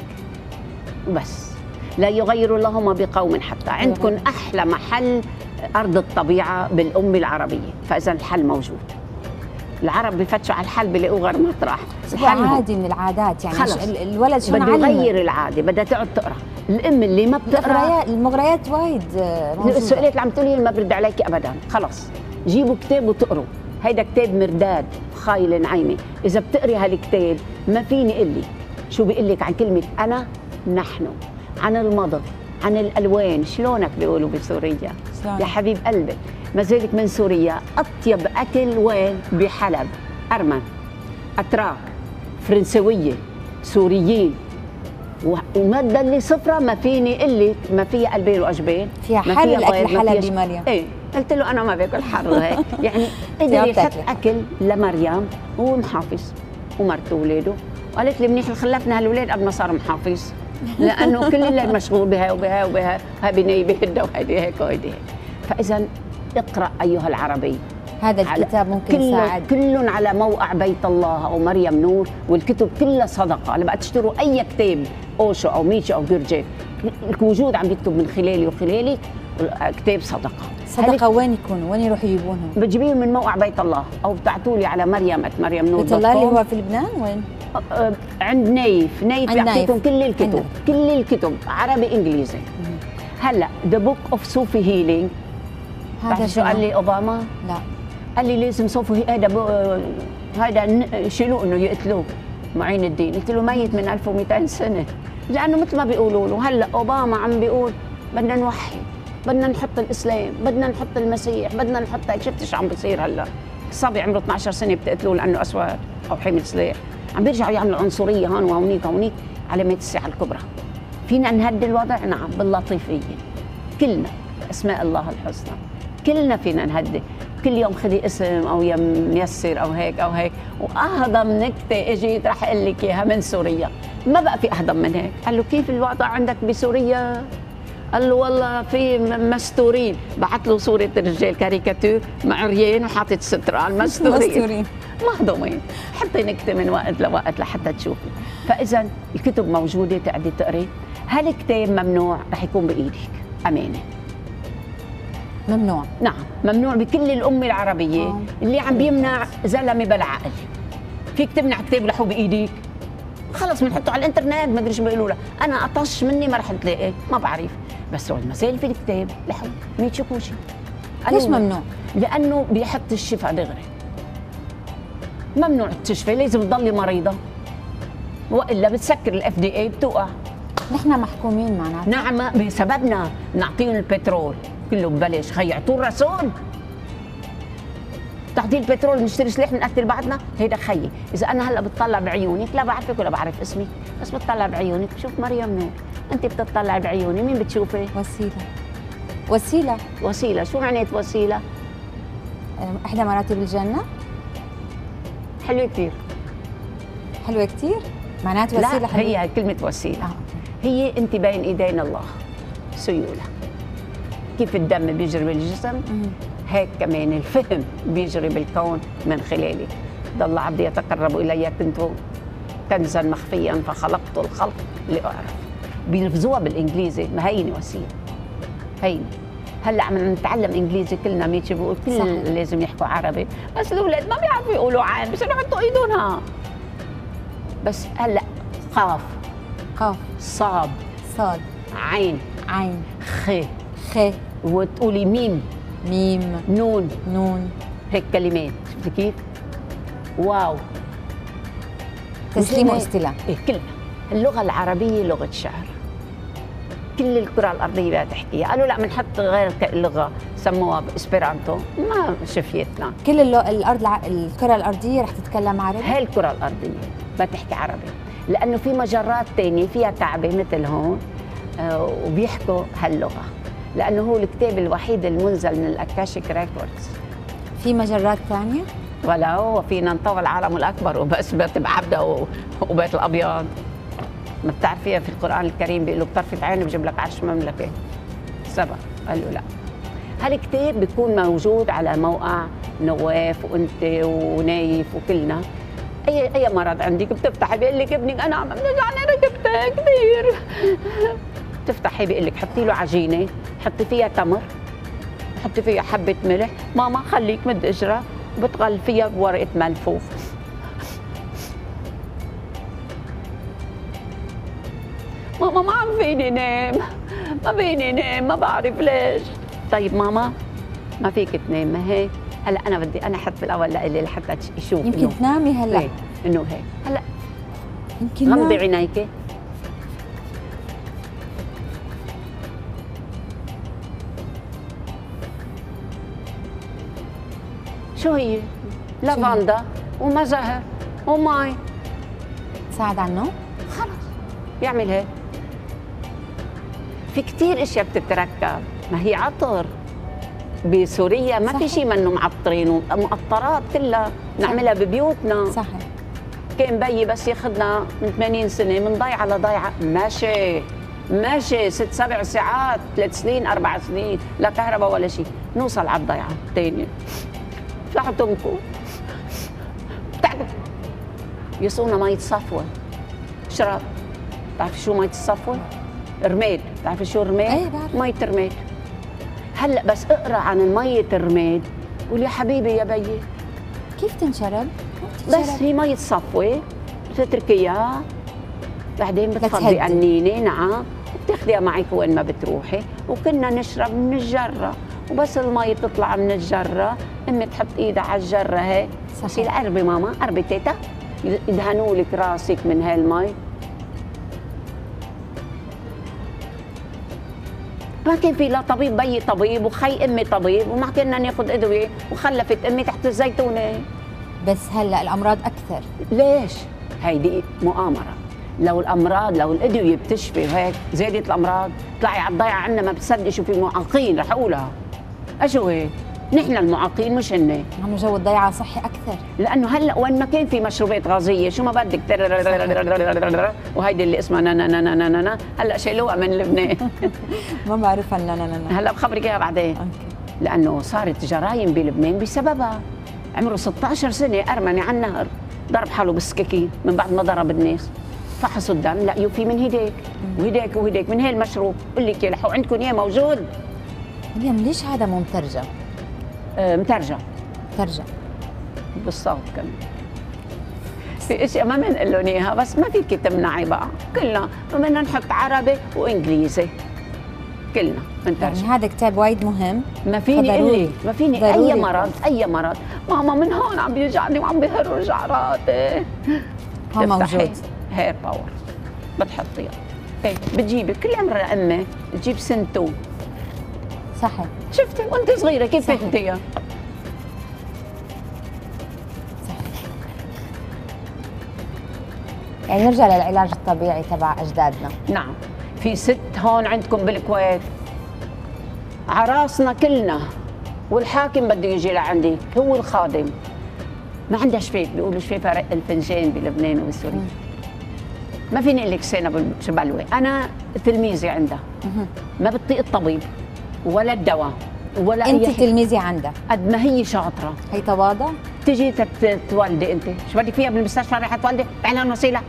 بس. لا يغير الله ما بقوم حتى. عندكم احلى محل ارض الطبيعه بالامه العربيه، فاذا الحل موجود. العرب بفتشوا على الحل بيلاقوه غير مطرح. الحل عادي من العادات يعني خلص. الولد شو بده يغير العاده، بدها تقعد تقرا. الام اللي ما بتقرا المغريات وايد موجوده. السؤالات اللي عم تقولي ما برد عليكي ابدا. خلص جيبوا كتاب وتقروا. هيدا كتاب مرداد خايل نعيمه. اذا بتقري هالكتاب ما فيني اقول لك شو بيقول لك عن كلمه انا نحن، عن المضغ، عن الالوان. شلونك بيقولوا بسوريا يا حبيب قلبي. ما زالك من سوريا. اطيب اكل وين؟ بحلب. ارمن، اتراك، فرنسويه، سوريين. وما تضلي صفرة ما فيني اقول لك ما فيها قلبين واجبين. فيها حل الاكل حلبي مريم. ايه قلت له انا ما باكل حر هيك يعني قدر يحط اكل لمريم وهو محافظ ومرته واولاده. وقالت لي منيح خلفنا هالولاد قبل ما صار محافظ، لانه كل الليل مشغول بها وبها وبها، هاي بنيه بهدة وهيدي هيك وهيدي هيك. فاذا اقرا ايها العربي. هذا الكتاب ممكن يساعد. كلهم على موقع بيت الله او مريم نور، والكتب كلها صدقه. لما تشتروا اي كتاب اوشو او ميشو او جورجيف الوجود عم يكتب من خلالي وخلالك كتاب صدقه. صدقه وين يكونوا؟ وين يروحوا يجيبونهم؟ بتجيبيهم من موقع بيت الله او بتعتوا لي على مريم ات مريم نور. بيت الله اللي هو في لبنان وين؟ عند نايف. نايف بيعطيكم كل الكتب عندك. كل الكتب عربي انجليزي. هلا ذا بوك اوف صوفي هيلينج هذا بتعرفي شو قال لي اوباما؟ لا قال لي لازم صوفوا هذا هذا يشيلوه انه يقتلوه معين الدين. قلت له ميت من ألف ومئتين سنه، لانه مثل ما بيقولوا له هلا اوباما عم بيقول بدنا نوحد، بدنا نحط الاسلام، بدنا نحط المسيح، بدنا نحط هيك. شفت شو عم بيصير هلا؟ صبي عمره اثنعش سنه بتقتلوه لانه اسود او حامل سلاح. عم بيرجعوا يعملوا عنصريه هون وهونيك وهونيك. علامات الساعه الكبرى. فينا نهدي الوضع؟ نعم باللطيفيه. كلنا باسماء الله الحسنى، كلنا فينا نهدي. كل يوم خذي اسم او يا ميسر او هيك او هيك. واهضم نكته اجيت رح اقول لك اياها من سوريا، ما بقى في اهضم من هيك. قال له كيف الوضع عندك بسوريا؟ قال له والله في مستورين. بعت له صوره رجال كاريكاتير معريين وحاطط ستر على المستورين. مستورين مهضومين. حطي نكته من وقت لوقت لحتى تشوفي. فاذا الكتب موجوده تقعدي تقري. هالكتاب ممنوع رح يكون بايدك امانه. ممنوع؟ نعم ممنوع بكل الأمة العربية. أوه. اللي عم بيمنع زلمة بلا عقل. فيك تمنع كتاب لحو بإيديك؟ خلص بنحطه على الانترنت، ما ادري شو بيقولوا له. انا اطش مني ما رح تلاقي، ما بعرف. بس هو المسائل في الكتاب لحو ميت شكوشي. ليش ممنوع؟ لانه بيحط الشفاء دغري. ممنوع تشفي، لازم تضلي مريضه والا بتسكر الاف دي اي بتوقع. نحن محكومين معناتها. نعم بسببنا نعطيهم البترول كله ببلاش. خي يعطوه الرسول تعطيل البترول، نشتري سلاح نقتل بعضنا. هيدا خيي. اذا انا هلا بتطلع بعيونك، لا بعرفك ولا بعرف اسمي، بس بتطلع بعيونك بشوف مريم نور. انت بتطلع بعيوني، مين بتشوفي؟ وسيله. وسيله. وسيله. شو معنات وسيله؟ احدى مراتب الجنه. حلوه كثير. حلوه كثير معنات وسيله. لا حلوة. هي كلمه وسيله. آه. هي انت بين ايدين الله سيوله. كيف الدم بيجري بالجسم، مم. هيك كمان الفهم بيجري بالكون من خلالي. ضل عبدي يتقرب الي كنت كنزا مخفيا فخلقت الخلق لاعرف. بيلفظوها بالانجليزي، ما هيني وسيله. هيني. هلا عم نتعلم انجليزي كلنا ميتشي بقول كل صحيح. لازم يحكوا عربي، بس الاولاد ما بيعرفوا يقولوا عين، بس يحطوا ايدونها. بس هلا قاف، قاف، صاد، صاد، عين، عين، خ، خ، وتقولي ميم، ميم، نون، نون. هيك كلمات. شفتي كيف؟ واو. تسليم واستلام. إيه كلها. اللغة العربية لغة شعر. كل الكرة الأرضية بدها تحكيها. قالوا لا بنحط غير اللغة سموها اسبرانتو، ما شفيتنا. كل اللو... الأرض الع... الكرة الأرضية رح تتكلم عربي؟ هاي الكرة الأرضية ما تحكي عربي، لأنه في مجرات تانية فيها كعبة مثل هون آه وبيحكوا هاللغة، لأنه هو الكتاب الوحيد المنزل من الأكاشيك ريكوردز. في مجرات ثانية؟ ولا هو فينا نطوى العالم الأكبر وبس بيت بعبدة وبيت الأبيض. ما بتعرفيها في القرآن الكريم بيقول له بطرفة عين بجيب لك عرش مملكة. سبق قال له لا. هالكتاب بيكون موجود على موقع نواف وانت ونايف وكلنا. اي اي مرض عندك بتفتحي بيقول لك ابنك انا عم بنزعني ركبتها كثير. بتفتحي بيقول لك حطي له عجينه، حطي فيها تمر، حطي فيها حبه ملح، ماما خليك مد اجرها، بتغلفيها بورقه ملفوف. ماما ما عم فيني نام، ما فيني نام، ما بعرف ليش. طيب ماما ما فيك تنام، ما هيك؟ هلا انا بدي انا حط بالاول لإلي لحتى يشوف يمكن تنامي هلا. هيك انه هيك هلا يمكن غمضي عينيك. شو هي؟ لافندا وما زهر وماي. تساعد على النوم؟ خلص بيعمل هيك. في كثير اشياء بتتركب، ما هي عطر. بسوريا ما في شيء منه معطرين، ومقطرات كلها نعملها ببيوتنا. صحيح. كان بيي بس ياخذنا من ثمانين سنه من ضيعه لضيعه، ماشي ماشي ست سبع ساعات، ثلاث سنين اربع سنين، لا كهرباء ولا شيء، نوصل على الضيعه الثانيه. فتحوا تمكوا بتعرف يسقونا مية صفوه. اشرب. بتعرفي شو مية الصفوه؟ رماد. بتعرفي شو الرماد؟ ايه بعرف. مية رماد. هلا بس اقرا عن مية الرماد قول يا حبيبي يا بيي كيف تنشرب؟ بس هي مية صفوة بتتركيها بعدين بتفضي قنينة. نعم. وبتاخذيها معك وين ما بتروحي، وكنا نشرب من الجرة وبس المي تطلع من الجره امي تحط ايدها على الجره هيك تصير قربي ماما قربي تيتا يدهنوا لك راسك من هاي المي. ما كان في لا طبيب بيي طبيب وخي امي طبيب وما كنا ناخذ ادويه وخلفت امي تحت الزيتونه. بس هلا الامراض اكثر. ليش؟ هيدي مؤامره. لو الامراض لو الادويه بتشفي وهيك زادت الامراض طلعي على الضيعه عنا ما بتصدقي شو في معاقين رح اقولها. اشو هيك؟ نحن المعاقين مش هن. عم جو الضيعه صحي اكثر. لانه هلا وين ما كان في مشروبات غازيه شو ما بدك وهيدي اللي اسمها نا نا نا نا نا نا هلا شالوها من لبنان. ما بعرفها لا لا لا هلا بخبرك اياها بعدين. اوكي. لانه صارت جرائم بلبنان بسببها. عمره ستة عشر سنه ارمني على النهر ضرب حاله بالسكاكين من بعد ما ضرب الناس. فحصوا الدم لقيوا في من هديك وهديك وهديك من هي المشروب بقول لك يا لحو عندكم اياه موجود. مريم ليش هذا مو مترجم؟ آه مترجم. مترجم بالصوت كمان. في اشياء ما بنقول لهم اياها بس ما فيك تمنعي بقى كلنا بدنا نحط عربي وانجليزي كلنا بنترجم. يعني هذا كتاب وايد مهم. ما فيني اقول ما فيني اي مرض اي مرض ماما من هون عم بيوجعني وعم بيهر جعراتي. هو موجود. هير باور بتحطيها ايه بتجيبي كل امرة امي تجيب سنتون. صحيح. شفتي وانت صغيره كيف فهمتيها؟ صحيح. يعني نرجع للعلاج الطبيعي تبع اجدادنا. نعم. في ست هون عندكم بالكويت عراسنا كلنا والحاكم بده يجي لعندي هو الخادم ما عندها شفيف بيقولوا شفيف رق الفنجان بلبنان وبسوريا. ما فيني اقول لك سنه بلوي انا تلميذي عندها ما بتطيق الطبيب ولا الدواء ولا انت اي تلميذي عندها قد ما هي شاطره. هي تواضع. تجي تولدي انت شو بدك فيها بالمستشفى رايحه تولدي اعلان وسيله.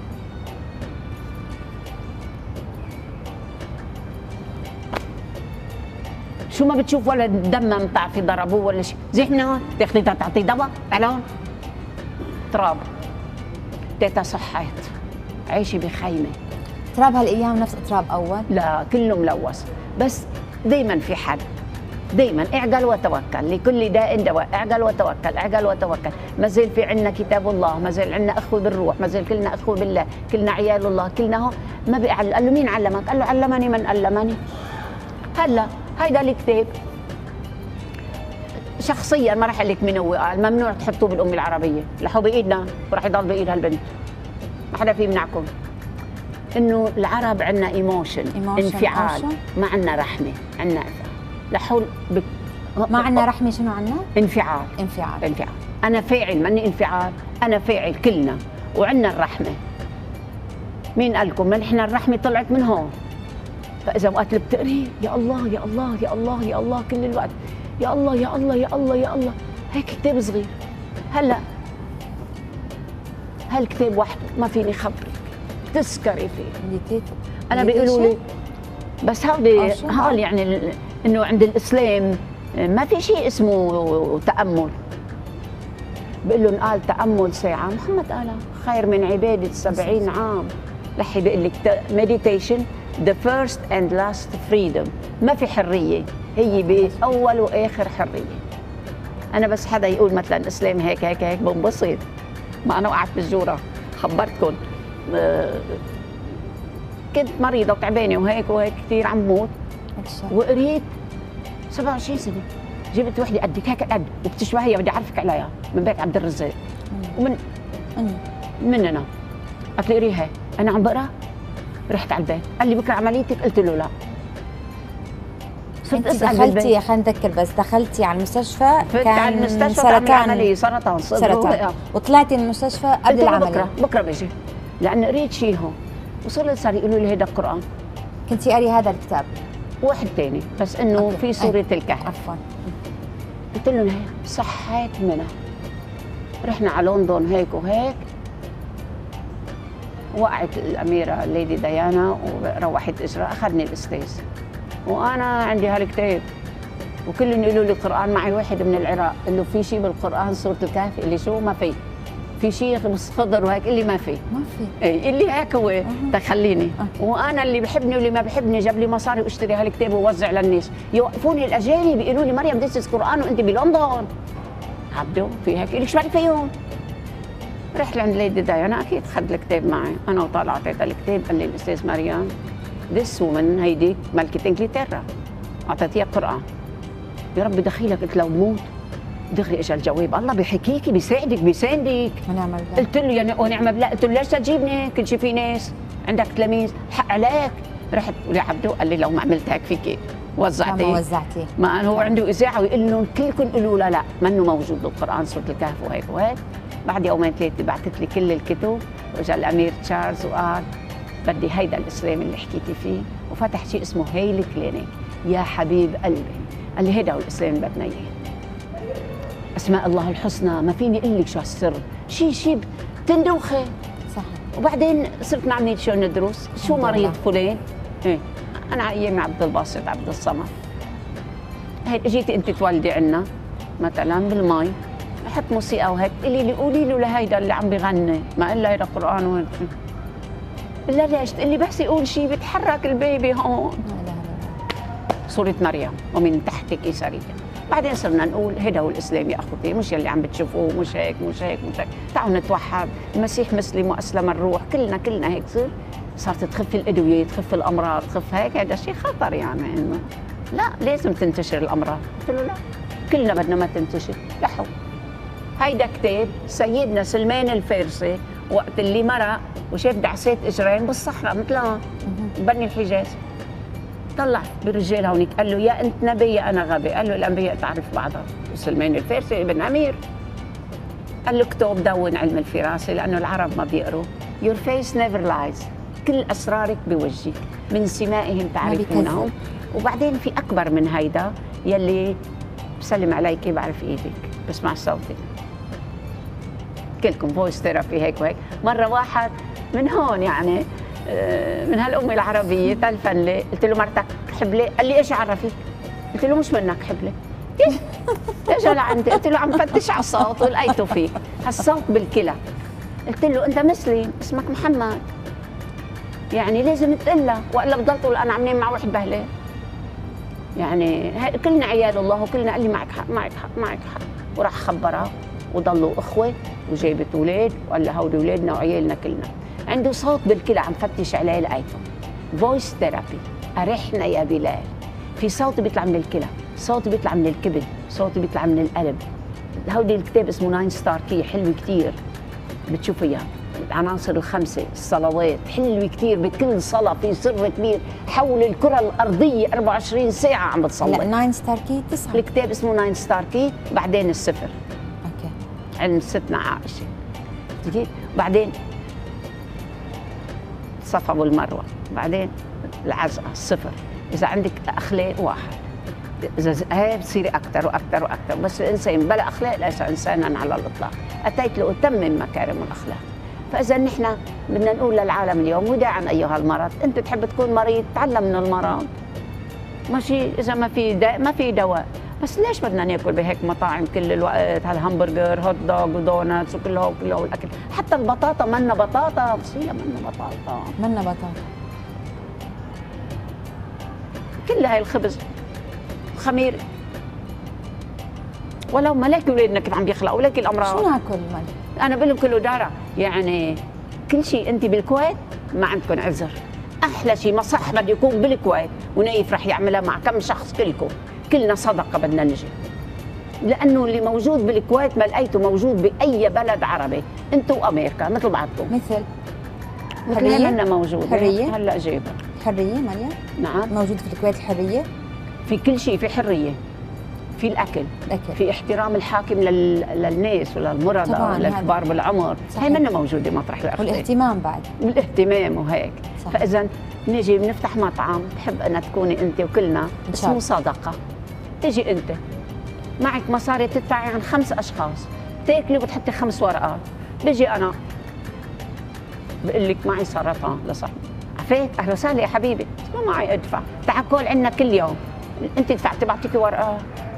شو ما بتشوف ولا دم بتعرفي ضربوه ولا شيء زي احنا هون تاخذي تعطي دواء اعلان تراب. تيتا صحيت عيشي بخيمه. تراب هالايام نفس تراب اول؟ لا كله ملوث بس دائما في حل. دائما اعقل وتوكل لكل داء دواء. اعقل وتوكل اعقل وتوكل. ما زال في عندنا كتاب الله ما زال عندنا اخوه بالروح ما زال كلنا اخوه بالله كلنا عيال الله كلنا هو ما بيعلم. قال له مين علمك؟ قال له علمني من علمني. هلا هيدا الكتاب شخصيا ما راح اقول لك مين هو قال ممنوع تحطوه بالامه العربيه لحو بايدنا وراح يضل بايد هالبنت ما حدا في يمنعكم. انه العرب عندنا ايموشن انفعال ما عندنا رحمه عندنا لحول بك... ما عندنا رحمه. شنو عندنا؟ انفعال انفعال انفعال. انا فاعل ماني انفعال انا فاعل كلنا وعندنا الرحمه. مين قال لكم؟ نحن الرحمه طلعت من هون. فاذا وقت اللي بتقري يا الله يا الله يا الله يا الله كل الوقت يا الله يا الله يا الله يا الله هيك كتاب صغير. هلا هالكتاب وحده ما فيني خبرك تسكري فيه. انا بيقولوا لي بس هودي هقول يعني انه عند الاسلام ما في شيء اسمه تامل. بقول لهم قال تامل ساعه محمد قالها خير من عباده سبعين عام. لحي بيقول لك مديتيشن the first and last freedom. ما في حريه هي باول واخر حريه. انا بس حدا يقول مثلا الاسلام هيك هيك هيك بنبسط. ما انا وقعت بالجوره خبرتكم أه كنت مريضه وتعبانه وهيك وهيك كثير عم موت وقريت سبعة وعشرين سنه جبت وحده قدك هيك قد وبتشبهي بدي اعرفك عليها من بيت عبد الرزاق ومن مننا قالت لي قريها. انا عم بقرا رحت على البيت قال لي بكره عمليتك قلت له لا. صرت اسال دخلتي خلينا نذكر بس دخلتي على المستشفى كان على المستشفى سرطان عمليه سرطان سرطان وطلعتي من المستشفى قبل العمليه. بكره بكره بجي لان قريت شيء هون وصار صار يقولوا لي هيدا القران. كنتي قاري هذا الكتاب؟ واحد ثاني بس انه في سوره الكهف. عفوا. قلت لهم هيك صحيت منها. رحنا على لندن هيك وهيك وقعت الاميره ليدي ديانا وروحت اجراء اخذني الاستاذ وانا عندي هالكتاب وكلهم يقولوا لي قران. معي واحد من العراق قال له في شيء بالقران سوره الكهف؟ قال لي شو؟ ما في في شيخ بس خضر وهيك اللي ما في ما في. ايه اللي هيك هو أه. تخليني أه. وانا اللي بحبني واللي ما بحبني جاب لي مصاري واشتري هالكتاب ووزع للناس، يوقفوني الاجانب بيقولوا لي مريم ديس قران وانت بلندن. عبدو في هيك لك شو بعرف فيهم. رحت لعند ليدي دايانا اكيد خد الكتاب معي، انا وطالعه اعطيتها الكتاب قال لي الاستاذ مريم ذس ومن هيدي ملكه انجلترا اعطيتيها قران. يا رب دخيلك قلت لو بموت. دغري اجى الجواب الله بيحكيكي بيساعدك بيساندك. ونعم بالله. قلت له يعني ونعم بالله، قلت له ليش تجيبني؟ كل شيء في ناس عندك تلاميذ حق عليك. رحت لعبده قال لي لو ما عملت هيك فيكي وزعتي. ما وزعتي. ما هو عنده اذاعه ويقول لهم كلكم قولوا لا لا منه موجود بالقران سوره الكهف وهيك وهيك. بعد يومين ثلاثه بعثت لي كل الكتب واجى الامير تشارلز وقال بدي هيدا الاسلام اللي حكيتي فيه، وفتح شيء اسمه هيل كلينيك. يا حبيب قلبي قال لي هيدا هو الاسلام اللي بدنا اياه. اسماء الله الحسنى ما فيني اقول لك شو هالسر، شيء شيء تندوخي. صح. وبعدين صرت نعمل شو ندرس، شو مريض فلان؟ ايه انا ايامي عبد الباسط عبد الصمد. هيك اجيتي انت تولدي عنا مثلا بالمي، احط موسيقى وهيك قولي لي قولي له لهيدا اللي عم بغني، ما قال هيدا قران وهيك. لا ليش؟ تقول لي بس يقول شيء بتحرك البيبي هون. لا اله الا الله. صورة مريم ومن تحتك سريا. بعدين صرنا نقول هيدا هو الاسلام يا اخوتي، مش يلي عم بتشوفوه، مش هيك مش هيك مش هيك، تعالوا نتوحد، المسيح مسلم واسلم الروح، كلنا كلنا هيك صير. صارت تخف الادويه، تخف الامراض، تخف هيك، هذا شيء خطر يعني انه لا لازم تنتشر الامراض. قلت له لا كلنا بدنا ما تنتشر، لحو. هيدا كتاب سيدنا سلمان الفارسي وقت اللي مرق وشاف دعسات اجرين بالصحراء مثلها بني الحجاز. طلع بالرجال هونيك قال له يا انت نبي يا انا غبي، قال له الانبياء تعرف بعضها. سلمان الفارسي ابن امير قال له اكتب دون علم الفراسه لانه العرب ما بيقروا. Your face never lies، كل اسرارك بوجهك من سمائهم تعرفونهم. وبعدين في اكبر من هيدا يلي بسلم عليكي بعرف ايدك بسمع صوتك. كلكم فويس ثيرابي هيك وهيك. مره واحد من هون يعني من هالأمة العربية تلفن لي، قلت له مرتك حبلة؟ قال لي ايش عرفك؟ قلت له مش منك حبلة. اجى لعندي قلت له عم فتش على الصوت ولقيته فيه هالصوت بالكلى. قلت له انت مسلم اسمك محمد يعني لازم تقلها والا بضل تقول انا عم نام مع واحد بهلة. يعني كلنا عيال الله وكلنا قال لي معك حق معك حق معك حق. وراح خبرها وضلوا اخوه وجابت اولاد وقال لها هودي اولادنا وعيالنا كلنا. عنده صوت بالكلى عم فتش عليه لقيته. فويس ثيرابي، ارحنا يا بلال. في صوت بيطلع من الكلى، صوت بيطلع من الكبد، صوت بيطلع من القلب. هودي الكتاب اسمه ناين ستار كي، حلو كثير بتشوفيها. العناصر الخمسه، الصلوات حلوه كثير، بكل صلاه في سر كبير حول الكره الارضيه أربعة وعشرين ساعه عم بتصلي. لا ناين ستار كي تسعه. الكتاب اسمه ناين ستار كي، بعدين الصفر. اوكي. عند ستنا عائشه. تجي بعدين الصفا والمروه، بعدين العزقه الصفر. اذا عندك اخلاق واحد، اذا هي بتصيري اكثر واكثر واكثر، بس الانسان بلا اخلاق ليس انسانا على الاطلاق. اتيت لاتمم مكارم الاخلاق. فاذا نحن بدنا نقول للعالم اليوم وداعا ايها المرض، انت تحب تكون مريض تعلم من المرض. ماشي اذا ما في داء ما في دواء، بس ليش بدنا ناكل بهيك مطاعم كل الوقت هالهمبرجر هوت دوغ ودوناتس وكل هو كل هو الاكل، حتى البطاطا منا بطاطا، بس هي منا بطاطا. منا بطاطا. كل هاي الخبز خمير ولو ملاك اولادنا كيف عم بيخلقوا ولك الامراض. شو ناكل مالك؟ انا بقول لهم كله دارة، يعني كل شيء انت بالكويت ما عندكم عذر. احلى شيء مصح بده يكون بالكويت ونايف رح يعملها مع كم شخص كلكم، كلنا صدقه بدنا نجي. لانه اللي موجود بالكويت ما لقيته موجود باي بلد عربي، انتم وامريكا مثل بعضكم. مثل حريه منا موجوده حريه هلا جايبها. حريه مريم؟ نعم موجود في الكويت الحريه؟ في كل شيء، في حريه، في الاكل، الأكل. في احترام الحاكم لل... للناس وللمرضى وللكبار بالعمر. هي منا موجوده مطرح الاخلاق والاهتمام بعد، والاهتمام وهيك. صح. فاذا نجي بنفتح مطعم، بحب ان تكوني انت وكلنا اسمه صدقه. تجي انت معك مصاري تدفعي عن خمس اشخاص، تاكلي وبتحطي خمس ورقات. بيجي انا بقول لك معي سرطان لصاحبي، عفيت اهلا وسهلا يا حبيبي، ما معي ادفع، تعال كل عندنا كل يوم، انت دفعتي بعطيكي ورقه.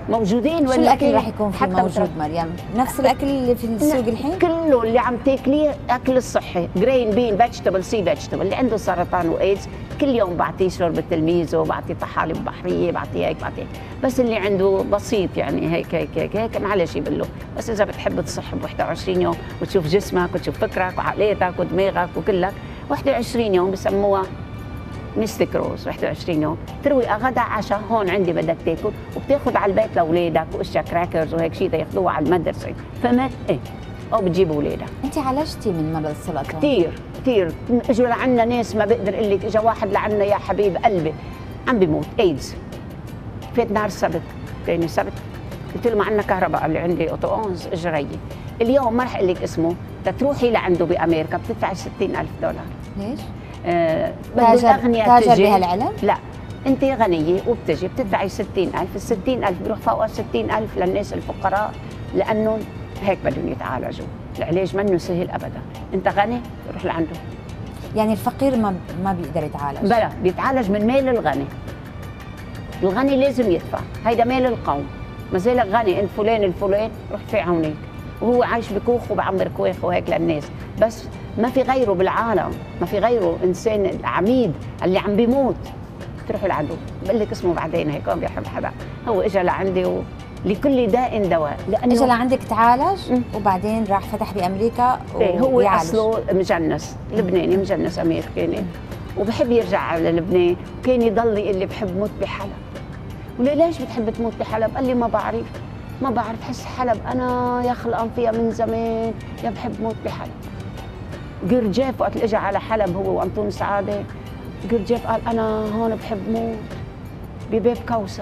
موجودين شو ولا الاكل في؟ رح يكون في حتى موجود مريم؟ نفس الاكل اللي في السوق الحين؟ كله اللي عم تاكليه اكل الصحي، جرين بين فيجيتابل سي فيجيتابل، اللي عنده سرطان وايدز كل يوم بعطيه شوربه تلميذه، بعطيه طحالب بحريه، بعطيه هيك بعطيه، بس اللي عنده بسيط يعني هيك هيك هيك هيك معلش يبله، بس اذا بتحب تصح ب واحد وعشرين يوم وتشوف جسمك وتشوف فكرك وعقليتك ودماغك وكلك، واحد وعشرين يوم بسموها ميستيك روز، واحد وعشرين يوم تروي غدا عشاء هون عندي بدك تاكل، وبتاخذ على البيت لاولادك واشياء كراكرز وهيك شيء ياخذوها على المدرسه، فهمت؟ ايه او بتجيب اولادك. انت عالجتي من مرض السرطان؟ كثير كثير، اجوا لعنا ناس ما بقدر اقول لك، اجى واحد لعنا يا حبيب قلبي عم بيموت ايدز، فات نهار السبت ثاني سبت قلت له ما عندنا كهرباء، قال لي عندي اوتو اونز اجري، اليوم ما رح اقول لك اسمه، تروحي لعنده بامريكا بتدفعي ستين ألف دولار. ليش؟ آه تاجر تاجر بهالعلم؟ لا انت غنيه وبتجي بتدفعي ستين ألف، ال ستين ألف بيروح فوقها ستين ألف للناس الفقراء، لانه هيك بدهم يتعالجوا، العلاج منه سهل ابدا، انت غني روح لعنده. يعني الفقير ما ما بيقدر يتعالج؟ بلا بيتعالج من مال الغني، الغني لازم يدفع، هيدا مال القوم، ما زالك غني انت فلان الفلان روح ادفع هونيك، وهو عايش بكوخ وبعمر كويخ وهيك للناس، بس ما في غيره بالعالم، ما في غيره انسان عميد اللي عم بيموت تروحوا لعنده، بقول لك اسمه بعدين هيك ما بيحب حدا، هو اجى لعندي و... لكل داء دواء، لانه اجى لعندك تعالج وبعدين راح فتح بامريكا و... ايه هو ويعالج. اصله مجنس لبناني، مجنس امريكاني وبحب يرجع على لبنان، كان يضل يقول لي بحب موت بحلب، وليه ليش بتحب تموت بحلب؟ قال لي ما بعرف ما بعرف حس حلب انا يا خلقان فيها من زمان، يا بحب موت بحلب. جرجيف وقت اجى على حلب هو وانطون سعاده، جرجيف قال انا هون بحب موت بباب كوثر.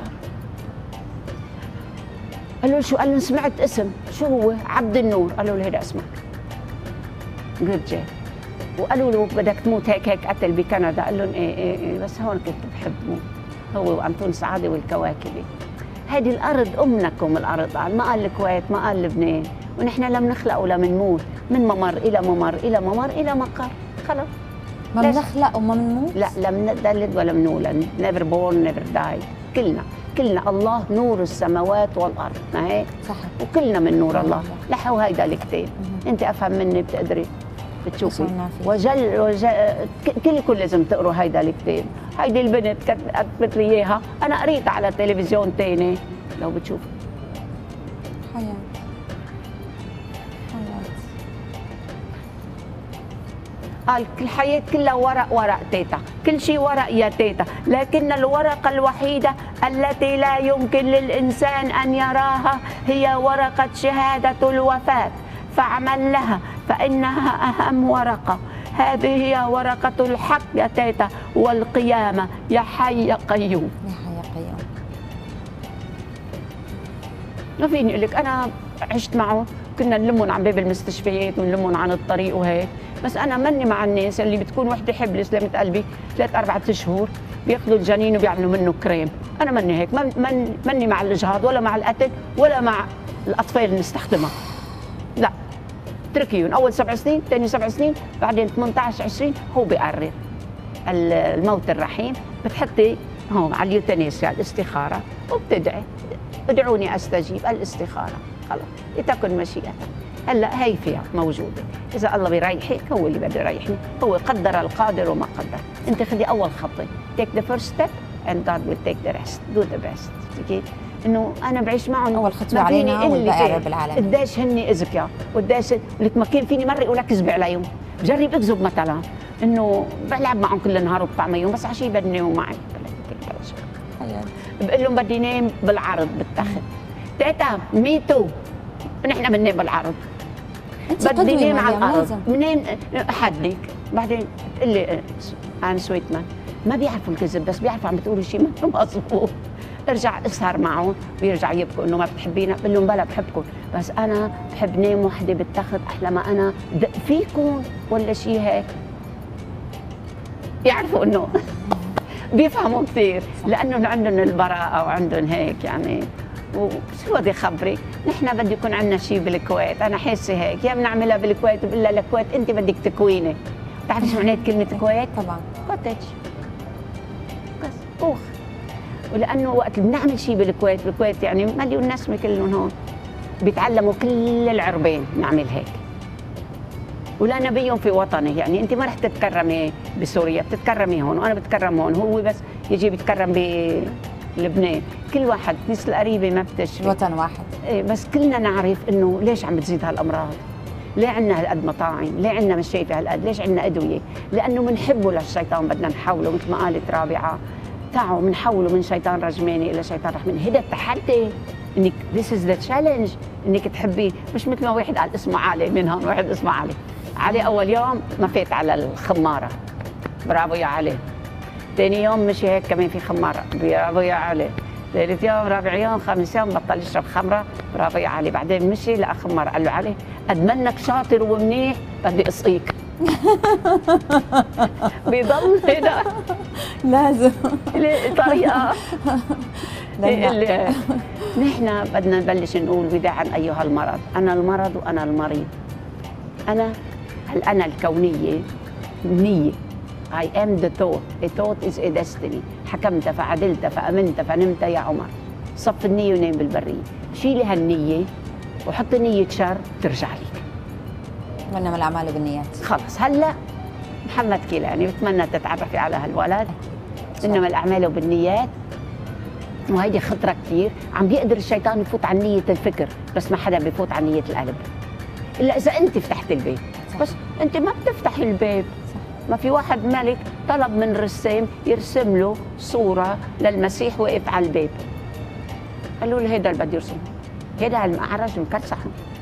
قال له شو؟ قال له سمعت اسم، شو هو؟ عبد النور. قالوا له هذا اسمك جرجيف. وقالوا له بدك تموت هيك هيك قتل بكندا، قال لهم ايه ايه ايه بس هون كنت بحب موت، هو وانطون سعاده والكواكبي. هذه الارض امنكم الارض، قال ما قال الكويت ما قال لبنان، ونحن لم نخلق ولا منموت، من ممر الى ممر الى ممر الى مقر، خلص. ما بنخلق وما بنموت؟ لا لم نتولد ولا منولد، نيفر بورن نيفر داي، كلنا كلنا الله نور السماوات والارض، ما هيك؟ صح. وكلنا من نور الله، لحوا هيدا الكتاب، انت افهم مني بتقدري بتشوفي. وجل, وجل كلكم لازم تقروا هيدا الكتاب، هيدي البنت كتبت لي اياها، انا قريتها على تلفزيون ثاني لو بتشوفي. حياة حياة قال الحياة كلها ورق ورق تيتا، كل شيء ورق يا تيتا، لكن الورقة الوحيدة التي لا يمكن للإنسان أن يراها هي ورقة شهادة الوفاة، فاعمل لها فإنها أهم ورقة، هذه هي ورقة الحق يا تيتا والقيامة، يا حي يا قيوم. يا حي يا قيوم. ما فيني أقول لك أنا عشت معه، كنا نلمهم عن باب المستشفيات ونلمهم عن الطريق وهيك، بس أنا مني مع الناس اللي بتكون وحدة حبل سلامة قلبي ثلاث أربعة شهور بياخذوا الجنين وبيعملوا منه كريم، أنا مني هيك، من من مني مع الإجهاض ولا مع القتل ولا مع الأطفال اللي نستخدمها. لا اتركيهم أول سبع سنين، ثاني سبع سنين، بعدين ثمانية عشر عشرين هو بيقرر الموت الرحيم، بتحطي هون على اليوتانيسيا الاستخارة وبتدعي ادعوني استجيب، الاستخاره خلص لتكن مشيئتك. هلا هي فيها موجوده، اذا الله بيريحك هو اللي بده يريحني، هو قدر القادر وما قدر، انت خدي اول خطوه take the first step and God will take the rest, do the best. كيف؟ انه انا بعيش معهم اول خطوه علينا والباقي رب العالمين. قديش هني اذكياء وقديش لك ما كان فيني مره اقول لك كذب عليهم، بجرب اكذب مثلا انه بلعب معهم كل النهار وبطعميهم بس عشيه بدي نام معي، بقول لهم بدي نام بالعرض بالتخت، تيتا ميتو نحن بننام بالعرض، بدي نام على الارض، منين حدك؟ بعدين بتقول لي انا سويتمان ما بيعرفوا الكذب بس بيعرفوا عم بتقولي شيء ما مظبوط، ارجع اسهر معهم ويرجع يبكوا انه ما بتحبينا، بقول لهم بلا بحبكم بس انا بحب نام وحده بالتخت احلى ما انا دق فيكم ولا شيء هيك، يعرفوا انه بيفهموا كثير لانه عندهم البراءه وعندهم هيك يعني. وشو بدي خبرك، نحن بده يكون عندنا شيء بالكويت، انا حاسه هيك، يا بنعملها بالكويت وبقول لها الكويت انت بدك تكويني، بتعرفي شو معنات كلمه كويت؟ طبعا كوتج بس كوخ، ولانه وقت بنعمل شيء بالكويت، بالكويت يعني مليون نسمه كلهم هون بيتعلموا كل العربين نعمل هيك. ولا نبي في وطني، يعني انت ما رح تتكرمي بسوريا، بتتكرمي هون وانا بتكرم هون، هو بس يجي بيتكرم بلبنان، كل واحد مثل القريبه ما بتشفي. وطن واحد. ايه بس كلنا نعرف انه ليش عم بتزيد هالامراض؟ ليه عندنا هالقد مطاعم؟ ليه عندنا مش شايفه هالقد؟ ليش عندنا ادويه؟ لانه بنحبه للشيطان، بدنا نحوله مثل ما قالت رابعه، تعوا بنحوله من شيطان رجماني الى شيطان رحماني، هذا التحدي انك ذيس از ذا تشالنج انك تحبيه، مش مثل ما واحد قال اسمه علي من هون، واحد اسمه علي، علي اول يوم ما فات على الخماره، برافو يا علي. ثاني يوم مشي هيك كمان في خماره، برافو يا علي. ثالث يوم، رابع يوم، خامس يوم بطل يشرب خمره، برافو يا علي. بعدين مشي لقى خمار، قال له علي قد منك شاطر ومنيح بدي اسقيك. بيضل هيدا لازم طريقه. نحن بدنا نبلش نقول وداعا ايها المرض، انا المرض وانا المريض. انا الانا الكونيه نيه. I am the thought. A thought is a destiny. حكمت فعدلت فأمنت فنمت يا عمر. صف النية ونام بالبرية. شيلي هالنية وحطي نية شر ترجع لك. وإنما الأعمال بالنيات. خلص هلا محمد كيلاني بتمنى تتعرفي على هالولد. إنما الأعمال بالنيات، وهيدي خطرة كثير. عم بيقدر الشيطان يفوت عن نية الفكر، بس ما حدا بيفوت عن نية القلب. إلا إذا أنت فتحت الباب. بس أنت ما بتفتحي الباب. ما في واحد ملك طلب من رسام يرسم له صورة للمسيح واقف على الباب. قال له هيدا اللي بدي يرسمه، هيدا المعرج مكسح.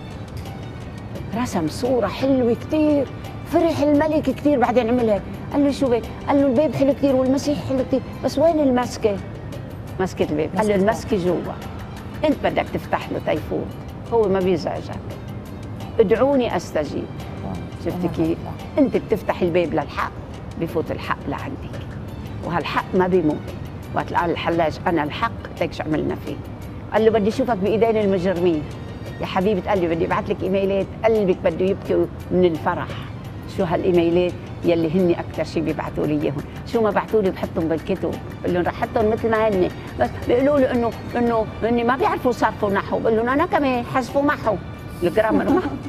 رسم صورة حلوة كثير، فرح الملك كثير. بعدين عمل هيك، قال له شو بك؟ قال له الباب حلو كثير والمسيح حلو كثير، بس وين المسكة؟ مسكة الباب. قال له المسكة جوا، أنت بدك تفتح له تيفوت، هو ما بيزعجك. ادعوني أستجيب. شفتي كيف؟ انت بتفتح الباب للحق بفوت الحق لعندك، وهالحق ما بيموت. وقت قال الحلاج انا الحق، هيك شو عملنا فيه؟ قال له بدي اشوفك بايدين المجرمين. يا حبيبه قلبي بدي ابعث لك ايميلات قلبك بده يبكي من الفرح. شو هالايميلات يلي هن اكثر شيء بيبعثوا لي اياهم، شو ما بعثوا لي بحطهم بالكتب، بقول لهم رح احطهم مثل ما هن، بس بيقولوا لي انه انه هن ما بيعرفوا صرفوا نحو، بقول لهم انا كمان حذفوا محو الجرامر.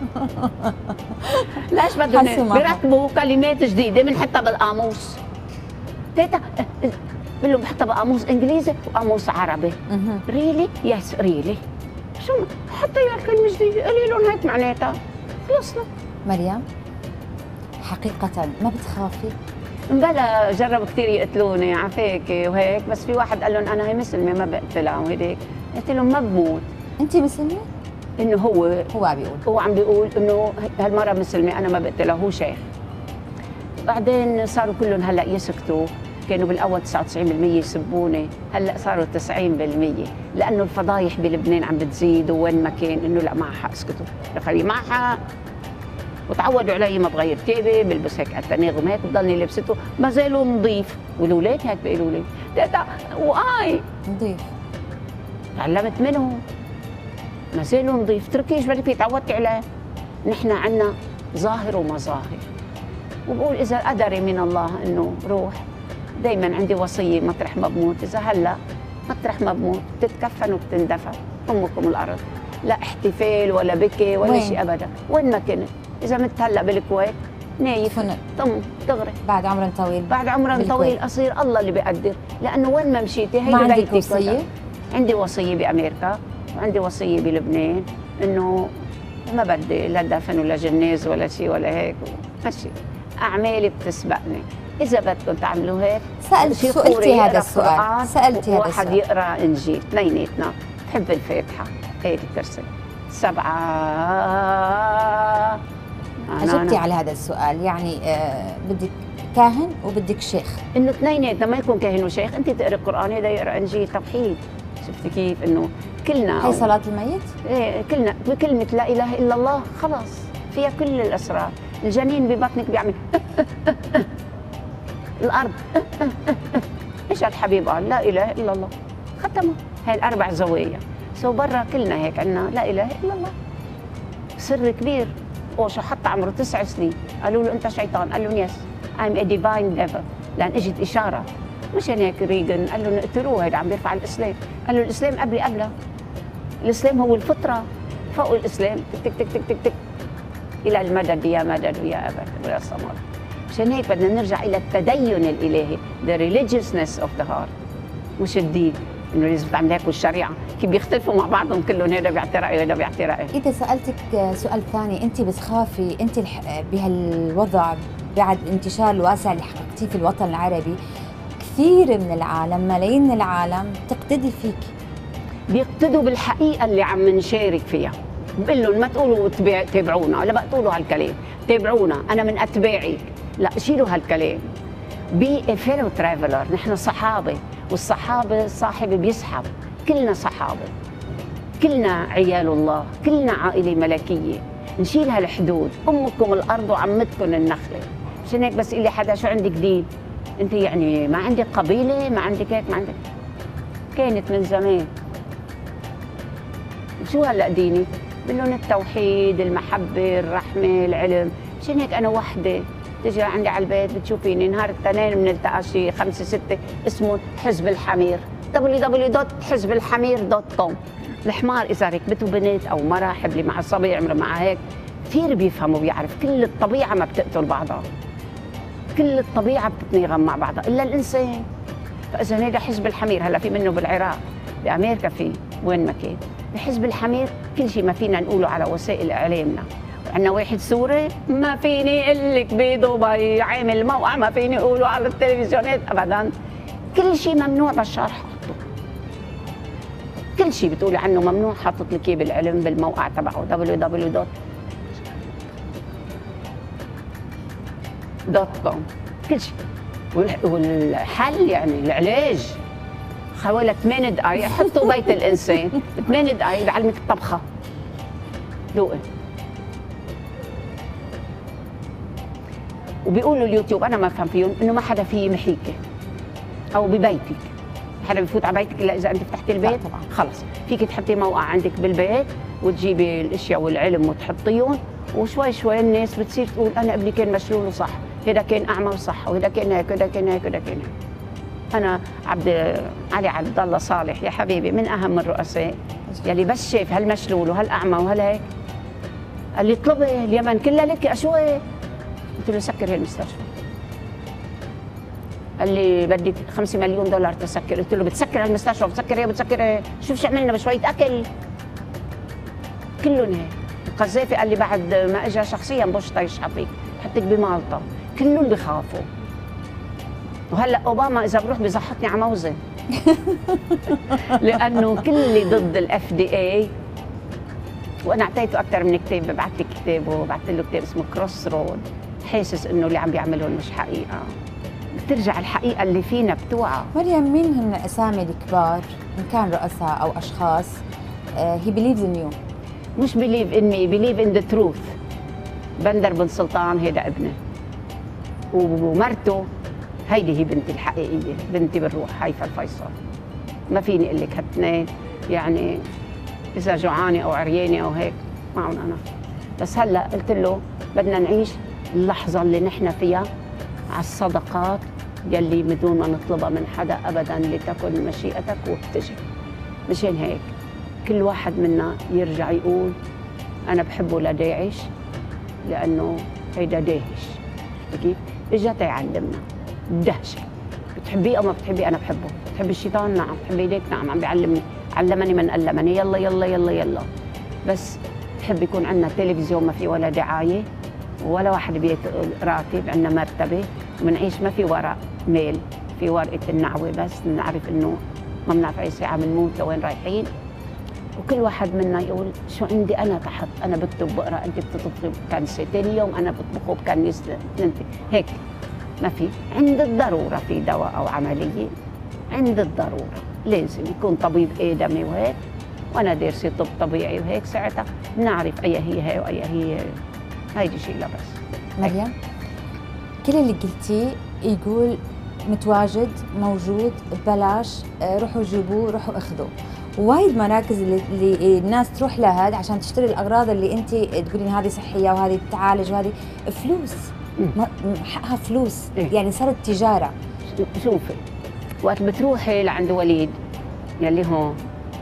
ليش بدهم بيرتبوا كلمات جديده بنحطها بالقاموس؟ تيتا بقول لهم بحطها بقاموس انجليزي وقاموس عربي. ريلي؟ يس ريلي. شو حطي لك كلمه جديده، قولي لهم هيك معناتها، خلصنا. مريم حقيقة ما بتخافي؟ بلا جربوا كثير يقتلوني عفاك وهيك، بس في واحد قال لهم انا هي مسلمه ما بقتلها وهيك، قلت لهم ما بموت. انت مسلمه؟ انه هو هو عم بيقول هو عم بيقول انه هالمره مسلمه انا ما بقتلها، هو شيخ. بعدين صاروا كلهم هلا يسكتوا، كانوا بالاول تسعة وتسعين بالمية يسبوني، هلا صاروا تسعين بالمية، لانه الفضايح بلبنان عم بتزيد، وين ما كان انه لا معها حق اسكتوا، خلي معها. وتعودوا علي ما بغير تيبه، بلبس هيك التناغم هيك بضلني لبسته، ما زالوا نظيف، والاولاد هيك بيقولوا لي تيتا واي نظيف. تعلمت منهم، ما زالوا نظيف، تركي ايش بدك فيه، تعودتي عليه. نحن عندنا ظاهر ومظاهر، وبقول اذا قدري من الله انه روح، دائما عندي وصيه مطرح ما بموت، اذا هلا مطرح ما بموت تتكفن وبتندفن امكم الارض، لا احتفال ولا بكي ولا شيء ابدا، وين ما كنت. اذا مت هلا بالكويت نايف طم دغري بعد عمر طويل، بعد عمر طويل قصير الله اللي بيقدر، لانه وين ما مشيتي هي ما عندك وصيه؟ عندي وصيه بامريكا وعندي وصيه بلبنان انه ما بدي لا دفن ولا جناز ولا شيء ولا هيك، ماشي اعمالي بتسبقني. اذا بدكم تعملوا هيك سالت سالتي هذا السؤال، سالتي هذا السؤال، واحد يقرا انجيل، اثنيناتنا بحب الفاتحه، هيك ترسل سبعه. اجبتي على هذا السؤال، يعني آه بدك كاهن وبدك شيخ، انه اثنيناتنا ما يكون كاهن وشيخ، انت تقرا القران هذا يقرا انجيل، توحيد. شفتي كيف؟ انه كلنا هي صلاة الميت؟ ايه كلنا بكلمة لا إله إلا الله خلاص فيها كل الأسرار. الجنين ببطنك بيعمل الأرض إيش الحبيب قال لا إله إلا الله، ختموا هاي الأربع زوايا. سو برا كلنا هيك عندنا لا إله إلا الله، سر كبير. أوشو حتى عمره تسع سنين قالوا له أنت شيطان، قال لهم يس I'm a divine devil، لأن إجت إشارة مشان هيك ريغن قال له نقتلوه، هيدا عم بيرفع الاسلام. قال له الاسلام قبلي قبله، الاسلام هو الفطره، فوق الاسلام تك تك تك تك تك الى المدد يا مدد ويا ابد ويا صمد. مشان هيك بدنا نرجع الى التدين الالهي، the religiousness of the heart، مش الدين انه لازم تعمل هيك والشريعه، كيف بيختلفوا مع بعضهم كلهم، هذا بيعطي راي وهذا بيعطي راي. اذا سالتك سؤال ثاني، انت بتخافي انت بهالوضع بعد الانتشار الواسع اللي حققتيه في الوطن العربي، كثير من العالم، ملايين من العالم تقتدي فيك، بيقتدوا بالحقيقه اللي عم نشارك فيها. بقول لهم ما تقولوا تابعونا، ولا بقى تقولوا هالكلام، تابعونا انا من اتباعك، لا شيلوا هالكلام. بي فيلو ترافلر، نحن صحابه، والصحابه صاحب بيسحب، كلنا صحابه، كلنا عيال الله، كلنا عائله ملكيه. نشيل هالحدود، امكم الارض وعمتكم النخله. مشان هيك بس لي حدا شو عندك دين؟ انت يعني ما عندك قبيله، ما عندك هيك، ما عندك. كانت من زمان. شو هلا ديني؟ بقول لهم التوحيد، المحبه، الرحمه، العلم. مشان هيك انا وحده تجي عندي على البيت بتشوفيني نهار الاثنين بنلتقى شي خمسه سته، اسمه حزب الحمير، دبليو دبليو دوت حزب الحمير دوت كوم. الحمار اذا ركبته بنت او مرة حبلي مع صبي عمره مع هيك كثير بيفهم وبيعرف. كل الطبيعه ما بتقتل بعضها، كل الطبيعه بتتناغم مع بعضها الا الانسان. فاذا هيدا حزب الحمير، هلا في منه بالعراق، بامريكا، في وين ما كان. بحزب الحمير كل شيء ما فينا نقوله على وسائل اعلامنا. عندنا واحد سوري ما فيني اقول لك بدبي عامل موقع، ما فيني اقوله على التلفزيونات ابدا. كل شيء ممنوع بشار حاطه، كل شيء بتقولي عنه ممنوع حاطط لك اياه بالعلم بالموقع تبعه دبليو دبليو دوت كوم. كل شيء. والحل يعني العلاج حوالي ثمانية دقائق، حطوا بيت الانسان ثمانية دقائق بعلمك الطبخه. ذوقي. وبيقولوا اليوتيوب انا ما بفهم فيهم انه ما حدا فيه يمحيكي او ببيتك، حدا بفوت على بيتك الا اذا انت فتحتي البيت. طبعا خلص فيك تحطي موقع عندك بالبيت وتجيبي الاشياء والعلم وتحطيهم، وشوي شوي الناس بتصير تقول انا ابني كان مشلول وصح، هذا كان اعمى وصح، وهذا كان هيك، وهذا كان هيك، وهذا كان هيك. انا عبد علي عبد الله صالح يا حبيبي من اهم الرؤساء يلي بس شاف هالمشلول وهالاعمى وهالهيك قال لي اطلبي اليمن كلها لك يا شوي. قلت له سكر هالمستشفى. قال لي بدي خمسة مليون دولار تسكر. قلت له بتسكر هالمستشفى، بتسكر ايه بتسكر ايه؟ شوف شو عملنا بشويه اكل. كلهم هيك. القذافي قال لي بعد ما اجى شخصيا بوش يشحطك حطك بمالطا. كلهم بخافوا. وهلا اوباما اذا بروح بزحطني على موزه لانه كل اللي ضد الاف دي اي، وانا اعطيته اكثر من كتاب، ببعث لي كتابه، وبعثت له كتاب اسمه كروس رود، حاسس انه اللي عم بيعمله مش حقيقه. بترجع الحقيقه اللي فينا بتوعى. مريم، مين هم الاسامي الكبار ان كان رؤساء او اشخاص هي بيليفز ان يو؟ مش بيليف ان مي، بيليف ان ذا تروث. بندر بن سلطان هيدا ابنه، ومرته هيدي هي بنتي الحقيقيه، بنتي بالروح هيفا الفيصل. ما فيني اقول لك هالاثنين يعني اذا جوعانه او عريانه او هيك معهم انا. بس هلا قلت له بدنا نعيش اللحظه اللي نحن فيها على الصدقات يلي بدون ما نطلبها من حدا ابدا، لتكن مشيئتك وبتجي. مشان هيك كل واحد منا يرجع يقول انا بحبه لداعش لانه هيدا داهش. كيف؟ اجا تيعلمنا دهشه. بتحبيه او ما بتحبيه انا بحبه. بتحبي الشيطان؟ نعم. بتحبي ليك؟ نعم. عم بيعلمني، علمني من علمني. يلا يلا يلا يلا. بس بحب يكون عندنا تلفزيون ما في ولا دعايه ولا واحد بيت راتب، عندنا مرتبه وبنعيش ما في ورق ميل، في ورقه النعوه بس نعرف انه ما بنعرف اي ساعه بنموت لوين رايحين. وكل واحد منا يقول شو عندي انا تحت، انا بكتب بقرا، انت بتطبخي بكنسه، ثاني يوم انا بطبخه بكنسه، انت هيك. ما في عند الضروره في دواء او عمليه، عند الضروره لازم يكون طبيب ادمي وهيك، وانا دارسه طب طبيعي وهيك، ساعتها بنعرف اي هي هي واي هي هيدي شيء لا بس. مريم، كل اللي قلتيه يقول متواجد موجود ببلاش، روحوا جيبوه، روحوا اخذوه. وايد مراكز اللي, اللي الناس تروح لها عشان تشتري الاغراض اللي انت تقولين هذه صحيه وهذه تعالج وهذه فلوس، حقها فلوس. إيه؟ يعني صارت تجاره. شوفي وقت بتروحي لعند وليد يلي هون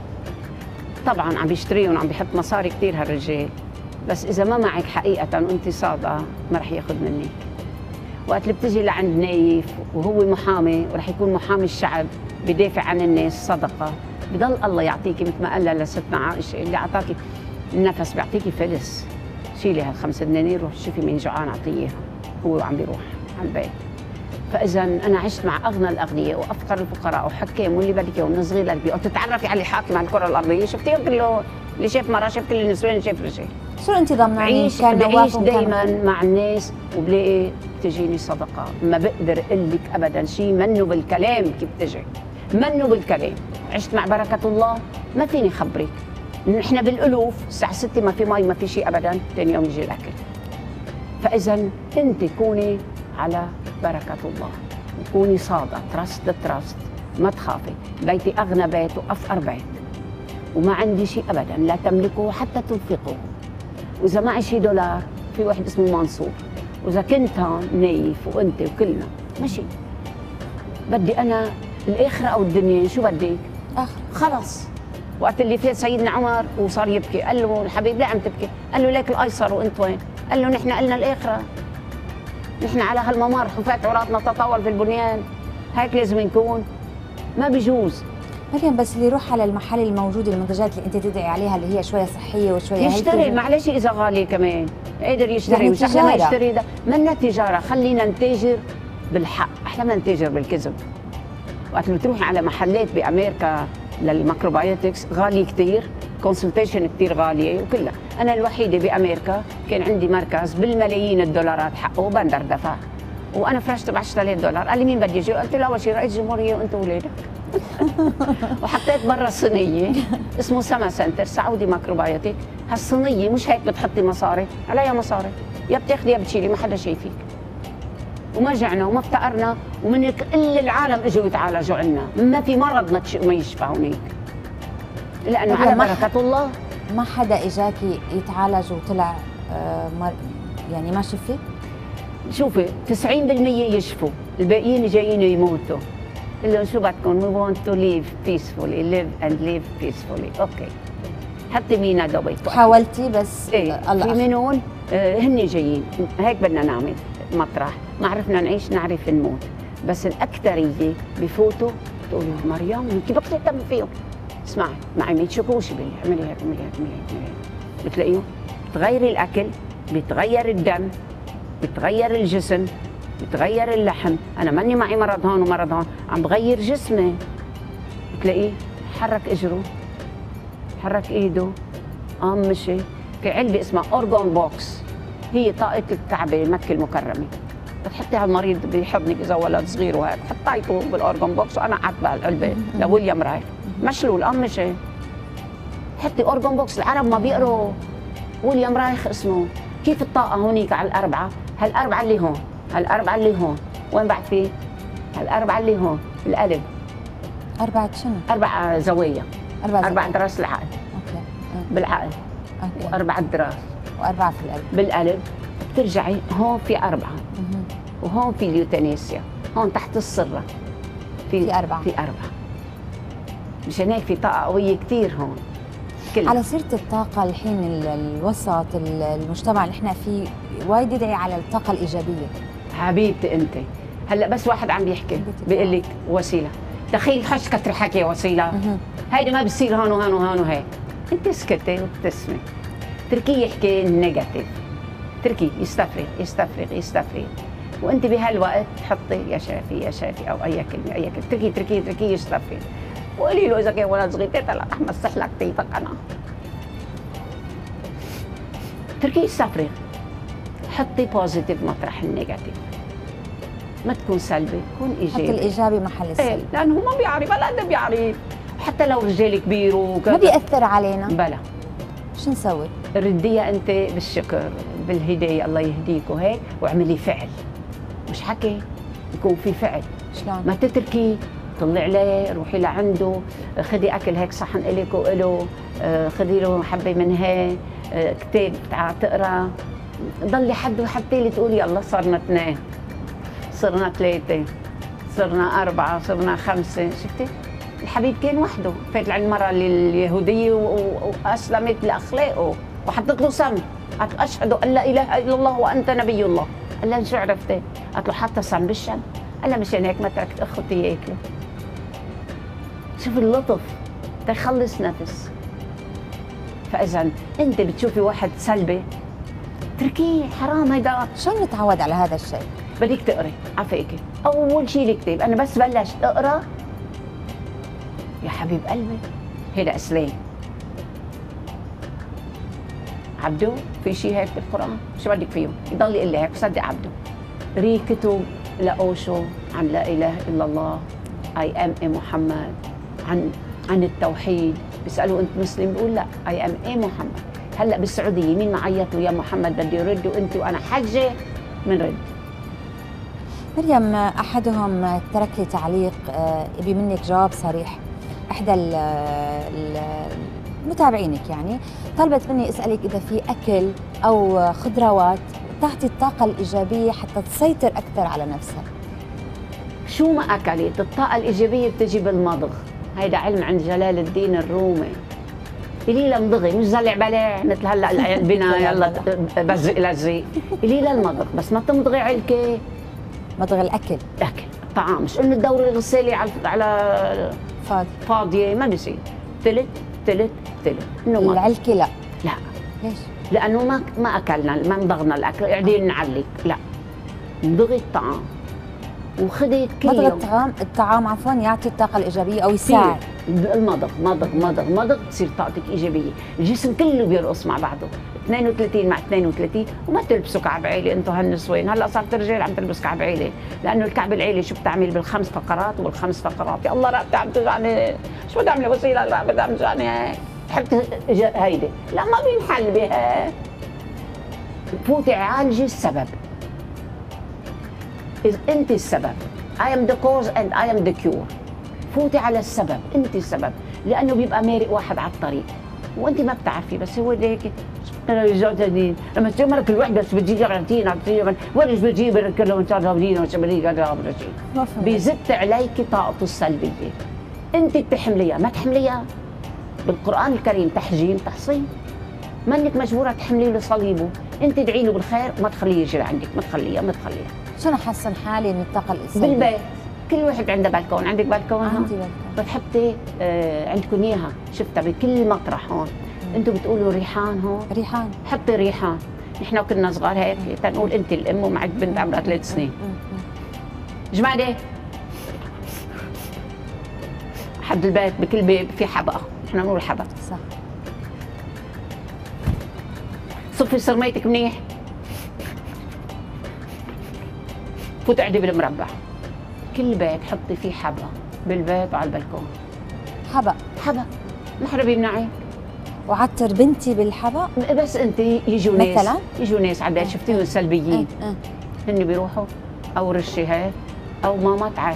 طبعا عم بيشتريهم وعم بيحط مصاري كثير هالرجال، بس اذا ما معك حقيقه وانت صادقه ما رح ياخذ منك. وقت اللي بتجي لعند نايف وهو محامي ورح يكون محامي الشعب بدافع عن الناس صدقه، بضل الله يعطيكي مثل ما قال لستنا عائشه اللي اعطاكي النفس بيعطيكي فلس. شيلي هالخمس دنانير روحي شوفي مين جوعان اعطيه اياها، هو عم بيروح على البيت. فاذا انا عشت مع اغنى الاغنياء وافقر الفقراء وحكام واللي بدك اياه ومن صغير لكبير، وتتعرفي على الحاكم على الكره الارضيه، شفتيهم كله اللي شاف مرة شاف كل النسوان اللي شاف رجال. شو انت ضمناني؟ بعيش بعيش دائما مع الناس وبلاقي بتجيني صدقه، ما بقدر اقول لك ابدا شيء منه بالكلام كيف بتجي، منه بالكلام. عشت مع بركه الله ما فيني خبرك، نحن بالالوف الساعه ستة ما في مي ما في شيء ابدا، ثاني يوم يجي الاكل. فاذا انت كوني على بركه الله وكوني صادقه، تراست تراست، ما تخافي. بيتي اغنى بيت وافقر بيت وما عندي شيء ابدا لا تملكه حتى تنفقه. واذا معي شيء دولار في واحد اسمه منصور، واذا كنت هون نايف وانت وكلنا ماشي، بدي انا الاخره او الدنيا، شو بدك؟ اخر خلص. وقت اللي فات سيدنا عمر وصار يبكي، قال له الحبيب ليه عم تبكي؟ قال له ليك الايسر وانت وين؟ قال له نحن قلنا الاخره، نحن على هالممر حفاة عراضنا تطاول في البنيان، هيك لازم نكون، ما بيجوز. مريم بس اللي يروح على المحل الموجود المنتجات اللي انت تدعي عليها اللي هي شويه صحيه وشويه يشتري، معلش اذا غالي كمان قادر يشتري، يعني مش احلى ما يشتري ده، منا تجاره، خلينا نتاجر بالحق احلى ما نتاجر بالكذب. وقت اللي بتروحي على محلات بامريكا للميكروبايوتكس غالي كثير، كونسلتيشن كثير غاليه وكلها. انا الوحيده بامريكا كان عندي مركز بالملايين الدولارات حقه بندر دفع، وانا فرشته ب عشرة آلاف دولار. قال لي مين بدي يجي؟ قلت له اول شيء رئيس جمهوريه وانت واولادك. وحطيت برا صينيه اسمه سما سنتر سعودي ماكروبايوتيك. هالصينيه مش هيك بتحطي مصاري عليها مصاري، يا بتاخذي يا بتشيلي، ما حدا شايفك. وما جعنا وما افتقرنا، ومن كل العالم اجوا يتعالجوا عنا، ما في مرض ما, ما يشفى هونيك لانه على بركه الله. ما حدا اجاكي يتعالج وطلع آه مر... يعني ما شفي؟ شوفي تسعين بالمية يشفوا، الباقيين جايين يموتوا. قل لهم شو بدكم؟ we want to live peacefully, live and live peacefully. اوكي حتى مينا دبي حاولتي بس ايه الله في منهم آه هن جايين هيك بدنا نعمل مطرح، ما عرفنا نعيش نعرف نموت، بس الاكثريه بفوتوا بتقولوا مريم كيف بدك تهتم فيهم؟ اسمعي معي ما تشكوش بالله، اعملي هيك اعملي هيك اعملي هيك، بتلاقيهم بتغيري الاكل، بتغير الدم، بتغير الجسم، بتغير اللحم. انا ماني معي مرض هون ومرض هون، عم بغير جسمي. بتلاقيه حرك اجره، حرك ايده، قام مشي. في علبه اسمها اورجون بوكس، هي طاقه الكعبه مكه المكرمه، بتحطي على المريض بحضنك اذا ولد صغير وهيك، حطيته بالاورجون بوكس وانا قعدت بهالعلبه لويليام رايت مشلول، قام مشي. حطي اورجون بوكس، العرب ما بيقروا. ويليام رايخ اسمه. كيف الطاقه هونيك على الاربعه؟ هالاربعه اللي هون، هالاربعه اللي هون، وين بعد فيه؟ هالاربعه اللي هون، القلب. اربعه شنو؟ اربع زوايا، اربع اربع دراس العقل. اوكي بالعقل. اوكي. واربع دراس. واربعه في القلب. بالقلب. بترجعي هون في اربعه. مه. وهون في اليوتانيسيا، هون تحت السره في في اربعه. في اربعه. مشان هيك في طاقه قويه كثير هون. كلها. على سيرة الطاقة الحين الوسط المجتمع اللي احنا فيه وايد يدعي على الطاقة الإيجابية. حبيبتي أنت، هلا بس واحد عم بيحكي بيقول لك وسيلة، دخيل خش كتر حكي وسيلة، هيدي ما بصير هون وهون وهون وهيك، أنت اسكتي وابتسمي، تركيه يحكي نيجاتيف، تركيه يستفرغ يستفرغ يستفرغ، وأنت بهالوقت تحطي يا شافي يا شافي أو أي كلمة أي كلمة، تركيه تركيه تركيه يستفرغ. وقولي له اذا كان ولد صغير تعال رح مسح لك كتيفك انا. تركي يستفرغ، حطي بوزيتيف مطرح النيجاتيف، ما تكون سلبي، كون ايجابي. حطي الايجابي محل السلبي. ايه لانه هو ما بيعرف ولا قد بيعرف، حتى لو رجال كبير وكذا ما بيأثر علينا. بلا. شو نسوي؟ رديها انت بالشكر بالهدايه، الله يهديك وهيك، واعملي فعل مش حكي، يكون في فعل. شلون؟ ما تتركي، طلع عليه، روحي لعنده، خذي اكل هيك صحن الك وله، خذي له حبه من هي، كتاب تعال تقرا، ضلي حد وحد ثالث تقولي يلا صرنا اثنين، صرنا ثلاثه، صرنا أربعة، صرنا خمسة، شفتي؟ الحبيب كان وحده، فات على المرأة اليهودية وأسلمت لأخلاقه وحطت له سم، قالت له أشهد أن لا إله إلا الله وأنت نبي الله. قال لها شو عرفتي؟ قالت له حتى سم بالشم. قال لها مشان هيك ما تركت أخوتي ياكلوا. شوف اللطف تخلص نفس. فإذا أنت بتشوفي واحد سلبي اتركيه، حرام هيدا. شلون نتعود على هذا الشيء؟ بدك تقري عفيكي، أول شيء الكتاب، أنا بس بلشت أقرأ يا حبيب قلبي هيدا إسلام. عبدو في شيء هيك بالقرآن؟ شو بدك فيهم؟ يضل يقول لي هيك صدق عبدو. ري كتب لأوشو عن لا إله إلا الله، أي أم إي محمد، عن عن التوحيد. بيسألوا أنت مسلم؟ بقول لا، أي أم إي محمد. هلا بالسعودية مين ما عيط له يا محمد بدي يرد وأنت وأنا حجة بنرد. مريم، أحدهم ترك لي تعليق يبي منك جواب صريح. إحدى متابعينك يعني طلبت مني أسألك إذا في أكل أو خضروات تعطي الطاقة الإيجابية حتى تسيطر أكثر على نفسها. شو ما أكلت الطاقة الإيجابية بتجي بالمضغ. هيدا علم عند جلال الدين الرومي. قليل امضغي، مش زلع بلع مثل هلا البنا يلا بزق لزق. قليل المضغ، بس ما تمضغي علكة. مضغ الأكل. أكل الطعام، مش إنه تدوري الغسالة على على فاضي فاضية، ما بصير. تلت تلت تلت. إنه ما العلكة لا. لا. ليش؟ لأنه ما ما أكلنا، ما مضغنا الأكل، قاعدين نعلق، لا. مضغي الطعام وخذي كل مضغ يوم. الطعام الطعام عفوا يعطي الطاقة الإيجابية أو يساعد. المضغ مضغ مضغ مضغ تصير طاقتك إيجابية، الجسم كله بيرقص مع بعضه، اثنين وثلاثين مع اثنين وثلاثين، وما تلبسوا كعب عيلي انتم هالنسوين، هلا صارت الرجال عم تلبس كعب عيلي، لأنه الكعب العيلي شو بتعمل بالخمس فقرات وبالخمس فقرات، يا الله رقبتي عم توجعني، شو بدي أعمل وسيلة رقبتي عم توجعني هيك، حبت هيدي، لا ما بينحل بها. فوتي عالجي السبب. إذا أنت السبب، I am the cause and I am the cure. فوتي على السبب، أنت السبب، لأنه بيبقى مارق واحد على الطريق وأنت ما بتعرفي، بس هو هيك لما تمر كل وحدة بتجي عرفتين عرفتين وين بتجيب الكلام تعرفين وش بدي بيزت عليك طاقته السلبية. أنت بتحمليها، ما تحمليها. بالقرآن الكريم تحجيم تحصين، ما انك مجبورة تحملي له صليبه، أنت ادعي له بالخير وما تخليه يجي لعندك، ما تخليها ما تخليها. شو نحسن حالي من الطاقة السلبية؟ بالبيت، كل واحد عنده بالكون، عندك بالكون؟ عندي بالكون. بتحطي آه عندكم اياها، شفتها بكل مطرح هون. انتم بتقولوا ريحان هون؟ ريحان. حطي ريحان. نحن كنا صغار هيك تنقول انت الام ومعك بنت عمرها ثلاث سنين. جماعة حد البيت بكل بيت في حبقة، نحن بنقول حبق. صح. صفي سرميتك منيح. فوت اعدي بالمربع. كل بيت حطي فيه حبقة، بالبيت وعلى البلكون. حبق. حبق. محربي بنعي. وعطر بنتي بالحبق؟ بس انت يجوا ناس مثلا؟ يجوا ناس على البيت شفتيهم سلبيين. اه اه. هن بيروحوا او رشي هيك او ماما تعال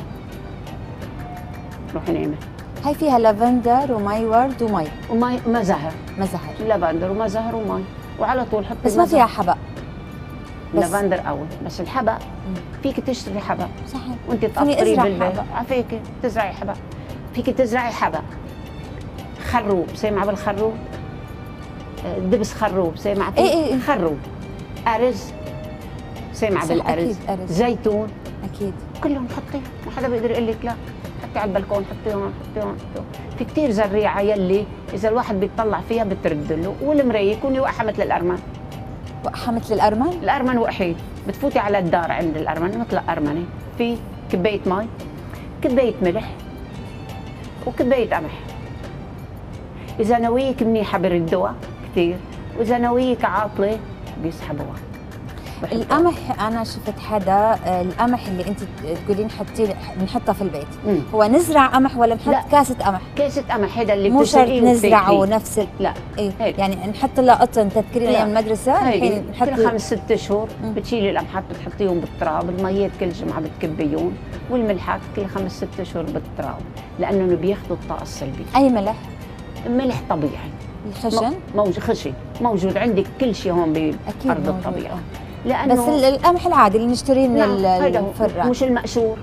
روحي نعمل. هاي فيها لافندر ومي ورد ومي ومي ما زهر. ما زهر. لافندر وما زهر ومي وعلى طول حطي. بس ما فيها حبق. لافندر اول، بس الحبق فيك تشتري حبق. صحيح. وانت تقطري بالبيت، عفيك تزرعي حبق. فيك تزرعي حبق. خروب، سامعه بالخروب؟ دبس خروب، سامعه فيه؟ ايه ايه خروب. ارز، سامعه بالارز؟ أكيد. زيتون، اكيد. كلهم حطيهم، ما حدا بيقدر يقول لك لا. حطي على البلكون، حطيهم حطيهم حطيهم. في كثير زريعه يلي اذا الواحد بيطلع فيها بترد له، والمرايه كوني واقحه مثل الارمن. وقحه مثل الارمن؟ الارمن وقحي، بتفوتي على الدار عند الارمن مثل الارمنه، في كبايه مي، كبايه ملح، وكبايه قمح. اذا نواياك منيحه بردوها كثير، واذا نواياك عاطله بيسحبوها. القمح انا شفت حدا، القمح اللي انت تقولين حطيه بنحطه في البيت، مم. هو نزرع قمح ولا نحط لا. كاسه قمح؟ كاسه قمح، هذا اللي مو شرط بتسقيه نزرعه نفس ال... لا ايه هيك. يعني نحط له قطن تذكرين ايام المدرسه، الحين نحط كل خمس ست اشهر بتشيلي القمحات بتحطيهم بالتراب، الميات كل جمعه بتكبيهم، والملحات كل خمس ست اشهر بالتراب، لانه بياخذوا الطاقه السلبيه. اي ملح؟ ملح طبيعي. الخشن؟ موجود خشن، موجود عندك كل شيء هون بأرض الطبيعة. لأنه بس القمح العادي اللي نشتريه من الفران، مش المقشور.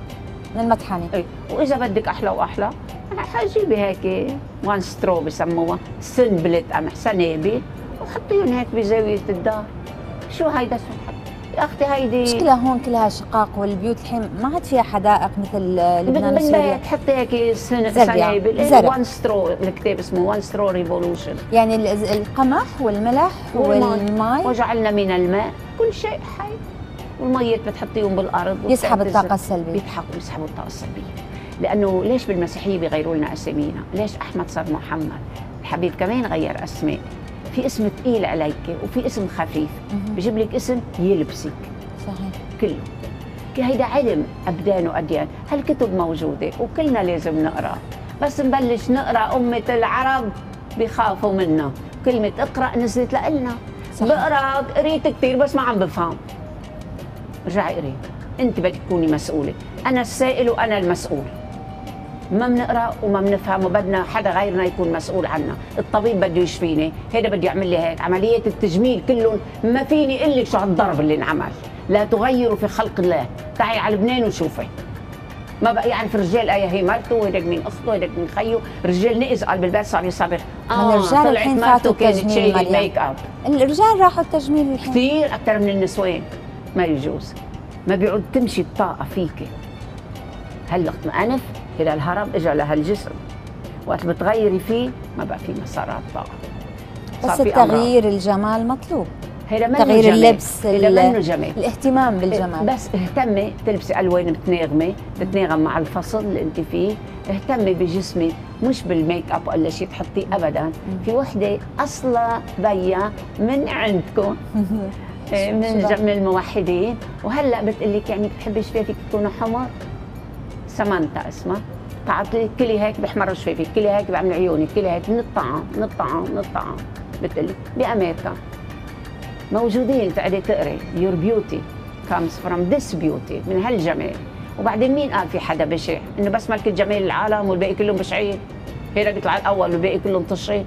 من المطحنه. ايه، واذا بدك احلى واحلى حجيبي هيك وان سترو بسموها سنبلت قمح سنابل وحطيهم هيك بزاويه الدار. شو هيدا سبحان يا اختي هيدي مشكلة هون كلها شقاق، والبيوت الحين ما عاد فيها حدائق مثل لبنان وسوريا. تحطي هيك سن- زرع. سنابل زرع. وان سترو، الكتاب اسمه وان سترو ريفولوشن. يعني ال- القمح والملح والماء وجعلنا من الماء كل شيء حي، والمية بتحطيهم بالارض يسحب وبتعتز- الطاقة السلبية. بيتحقوا يسحبوا الطاقه السلبيه. لانه ليش بالمسيحيه بيغيروا لنا اسامينا؟ ليش احمد صار محمد؟ الحبيب كمان غير اسماء، في اسم ثقيل عليك وفي اسم خفيف، بجيب لك اسم يلبسك صحيح. كله. هيدا علم ابدان واديان، هالكتب موجوده وكلنا لازم نقرا، بس نبلش نقرا امه العرب بخافوا منا، كلمه اقرا نزلت لنا. بقرا قريت كثير بس ما عم بفهم. ارجعي قري، انت بدك تكوني مسؤوله، انا السائل وانا المسؤول. ما بنقرا وما بنفهم وبدنا حدا غيرنا يكون مسؤول عنا. الطبيب بده يشفيني، هيدا بده يعمل لي هيك، عمليه التجميل كلهم ما فيني اقول لك شو هالضرب اللي انعمل. لا تغيروا في خلق الله، تعي على لبنان وشوفي. ما بقى يعرف الرجال ايه هي مرته وهيداك من اخته وهيداك من خيه، رجال نقز قلب البيت صار يصبغ. اه الرجال الحين فاتوا التجميل مريم. ميك اب. الرجال راحوا التجميل الحين كثير اكثر من النسوان. ما يجوز، ما بيعود تمشي الطاقه فيك. هلا انف الى الهرم اجى لهالجسم، وقت بتغيري فيه ما بقى في مسارات طاقه. بس التغيير الجمال مطلوب، تغيير جمال. اللبس، هيدا منه جمال، الاهتمام بالجمال. بس اهتمي تلبسي الوان متناغمه تتناغم مع الفصل اللي انت فيه، اهتمي بجسمك مش بالميك اب ولا شيء تحطيه ابدا. في وحده اصلا بيا من عندكم من جمع الموحدين، وهلا بتقول لك يعني بتحبي شفافك يكونوا حمر. سمانتا اسمها، قعدت لي كلي هيك بيحمروا شفافك، كلي هيك بعمل عيونك، كلي هيك من الطعام من الطعام من الطعام. بتقول لك بامريكا موجودين، تقعدي تقري your beauty comes from this beauty، من هالجمال. وبعدين مين قال في حدا بشع؟ انه بس ملكة جمال العالم والباقي كلهم بشعين، هيدا بيطلع الاول والباقي كلهم طشين.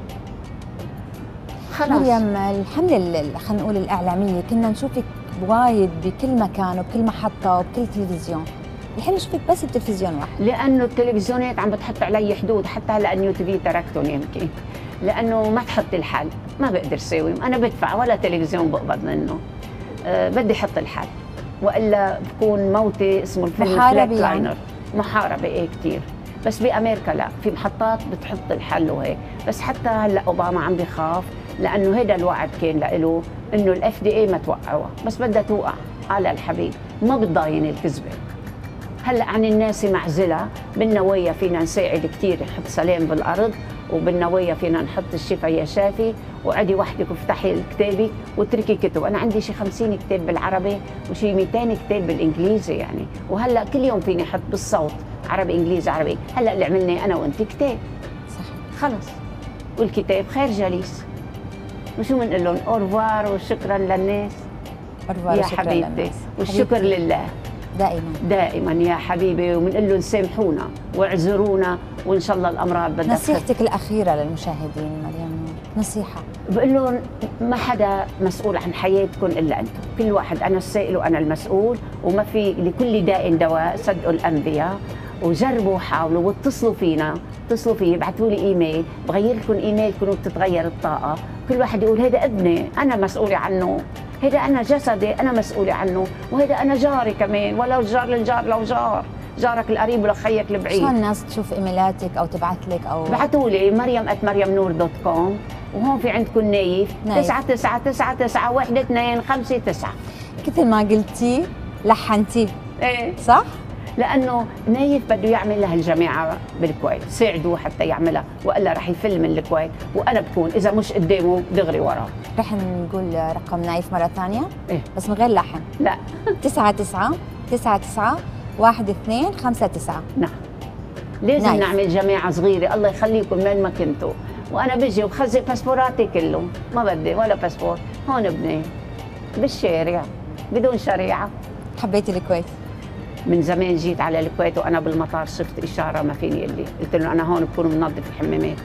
خلص مريم، الحملة خلينا نقول الإعلامية كنا نشوفك وايد بكل مكان وبكل محطة وبكل تلفزيون، الحين نشوفك بس بتلفزيون واحد. لأنه التلفزيونات عم بتحط علي حدود، حتى هلا النيو تي في تركتهم يمكن، لأنه ما تحط الحل، ما بقدر ساوي، أنا بدفع ولا تلفزيون بقبض منه، أه بدي حط الحل، وإلا بكون موتي. اسمه الفيلم فلات لاينر، محاربة إيه كثير. بس بأمريكا لا، في محطات بتحط الحل وهيك، بس حتى هلا أوباما عم بخاف، لأنه هيدا الوعد كان له إنه الاف دي اي ما توقعوها، بس بدها توقع على الحبيب، ما بتضاين الكذبة. هلا عن الناس معزله، بالنوايا فينا نساعد كثير، نحط سلام بالارض، وبالنوايا فينا نحط الشفا يا شافي، وعدي وحدك وافتحي كتابك واتركي كتب. انا عندي شي خمسين كتاب بالعربي وشي مئتين كتاب بالانجليزي يعني، وهلا كل يوم فيني احط بالصوت عربي انجليزي عربي. هلا اللي عملناه انا وانت كتاب، صح خلص، والكتاب خير جليس. وشو بنقول لهم؟ اورفوار وشكرا للناس يا حبيبتي، والشكر لله دائما دائما يا حبيبي، وبنقول لهم سامحونا واعذرونا، وان شاء الله الامراض بدها. نصيحتك الاخيره للمشاهدين مريم، نصيحه؟ بقول لهم ما حدا مسؤول عن حياتكم الا انتم، كل واحد، انا السائل وانا المسؤول، وما في لكل داء دواء، صدقوا الانبياء. وجربوا وحاولوا واتصلوا فينا، اتصلوا فيي، ابعثوا لي ايميل، بغير لكم ايميلكم وبتتغير الطاقه. كل واحد يقول هذا ابني انا مسؤوله عنه، هذا انا جسدي انا مسؤوله عنه، وهذا انا جاري كمان، ولو الجار للجار لو جار، جارك القريب ولخيك البعيد. شو الناس تشوف ايميلاتك او تبعث لك او ابعثوا لي مريم ات مريم نور دوت كوم، وهون في عندكم نايف تسعة تسعة تسعة تسعة واحد اثنين خمسة تسعة. مثل ما قلتي لحنتيه ايه صح؟ لانه نايف بده يعمل لها الجماعه بالكويت، ساعدوه حتى يعملها، والا رح يفل من الكويت، وانا بكون اذا مش قدامه دغري وراه. رح نقول رقم نايف مره ثانيه؟ ايه بس من غير لحن. لا تسعة تسعة تسعة تسعة واحد اثنين خمسة تسعة. نعم لازم نايف. نعمل جماعه صغيره، الله يخليكم وين ما كنتوا، وانا بجي وبخزق باسبوراتي كله، ما بدي ولا باسبور، هون بنام بالشارع بدون شريعه. حبيتي الكويت؟ من زمان جيت على الكويت وانا بالمطار شفت اشاره ما فيني اللي قلت له انا هون بكون منظف الحمامات.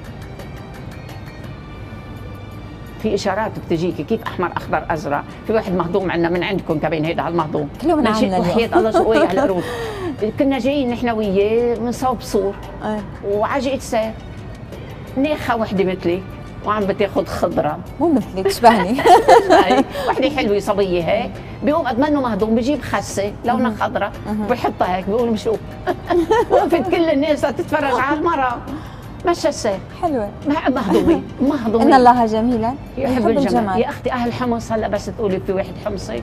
في اشارات بتجيكي كيف احمر اخضر ازرق، في واحد مهضوم عندنا من عندكم كمان، هيدا هالمهضوم كله من عندنا اليوم. وحياة الله شو وقع القرود. كنا جايين نحن وياه من صوب صور ايه وعجقة سير، نيخة وحده مثلي وعم بتاخذ خضره مو مثلك شبهني. هاي وحده حلوه صبيه هيك، بيقوم قد منه مهضوم بيجيب خسه لونها خضراء بحطها هيك بيقول مشوق. وقفت كل الناس تتفرج على المرأة مشى السير. حلوه مهضومه مهضومه. ان الله جميلا يحب الجمال. يا اختي اهل حمص هلا بس تقولي في واحد حمصي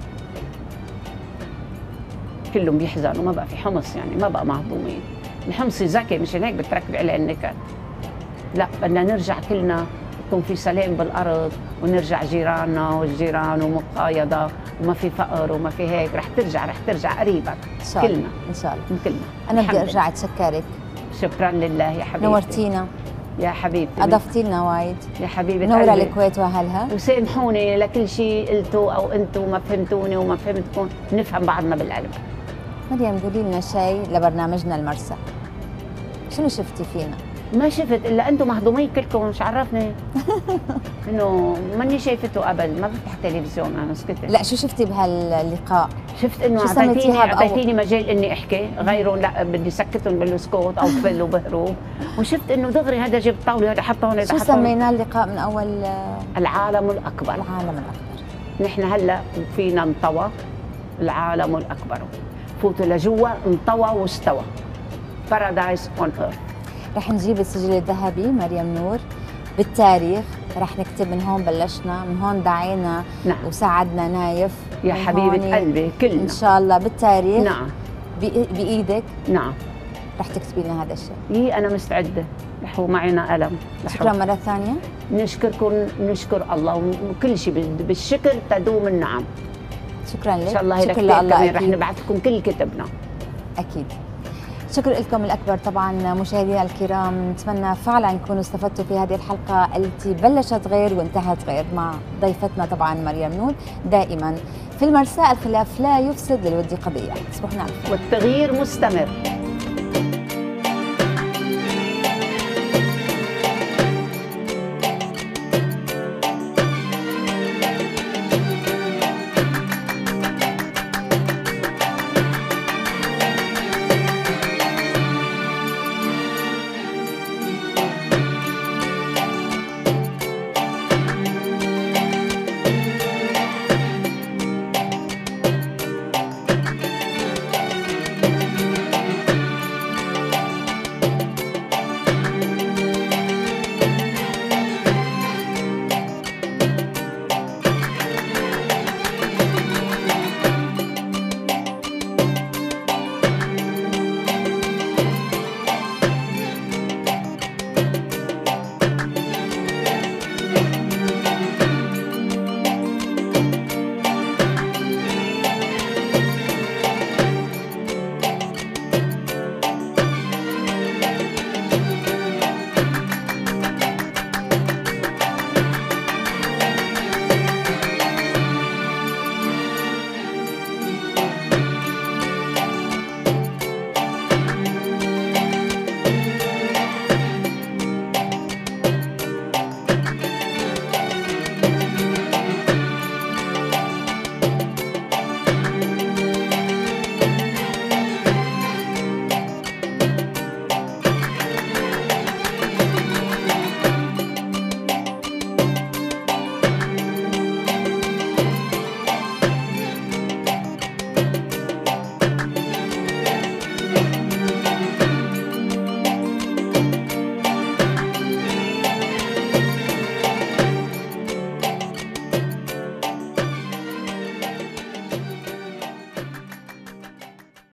كلهم بيحزنوا، ما بقى في حمص يعني، ما بقى مهضومين. الحمصي ذكي مشان هيك بتركبي عليه النكد. لا بدنا نرجع كلنا يكون في سلام بالارض، ونرجع جيراننا والجيران ومقايضه وما في فقر وما في هيك، رح ترجع رح ترجع قريبا ان شاء الله كلنا ان شاء الله. كلنا. انا بدي الحمد ارجع اتشكرك، شكرا لله يا حبيبتي، نورتينا يا حبيبتي، اضفتي لنا وايد، يا حبيبه نورة قلبي. الكويت واهلها، وسامحوني لكل شيء قلتوا او انتوا ما فهمتوني وما فهمتكم، نفهم بعضنا بالقلب. مريم قولي لنا شيء لبرنامجنا المرسى، شنو شفتي فينا؟ ما شفت الا انتم مهضومين كلكم، مش عرفني انه ماني شايفته ابد، ما بفتح تلفزيون انا سكتت. لا شو شفتي بهاللقاء؟ شفت انه شو اعطيتيني سميتيها بأول- اعطيتيني مجال اني احكي، غيره لا بدي سكتهم بالسكوت او فل وبهروب، وشفت انه دغري هذا جاب طاوله هذا حط هون هذا شو حط هون. سميناه اللقاء من اول؟ آه، العالم الاكبر. العالم الاكبر. نحن هلا فينا انطوى العالم الاكبر، فوتوا لجوا انطوى واستوى. بارادايس اون ايرث. رح نجيب السجل الذهبي مريم نور بالتاريخ، رح نكتب من هون بلشنا، من هون دعينا نعم. وساعدنا نايف، يا من حبيبه هون قلبي كلنا ان شاء الله بالتاريخ. نعم بإ- بايدك نعم. رح تكتبي لنا هذا الشيء. يي انا مستعده، رح ومعنا قلم. شكرا مره ثانيه. نشكركم، نشكر الله، وكل شيء بالشكر تدوم النعم. شكرا لك. ان شاء الله شكرا كثير لله كمان رح أكيد. نبعث لكم كل كتبنا. اكيد. شكر لكم الأكبر طبعا مشاهدينا الكرام، نتمنى فعلا تكونوا استفدتوا في هذه الحلقة التي بلشت غير وانتهت غير مع ضيفتنا طبعا مريم نور. دائما في المرساء الخلاف لا يفسد للود قضية. تصبحون على خير. والتغيير مستمر.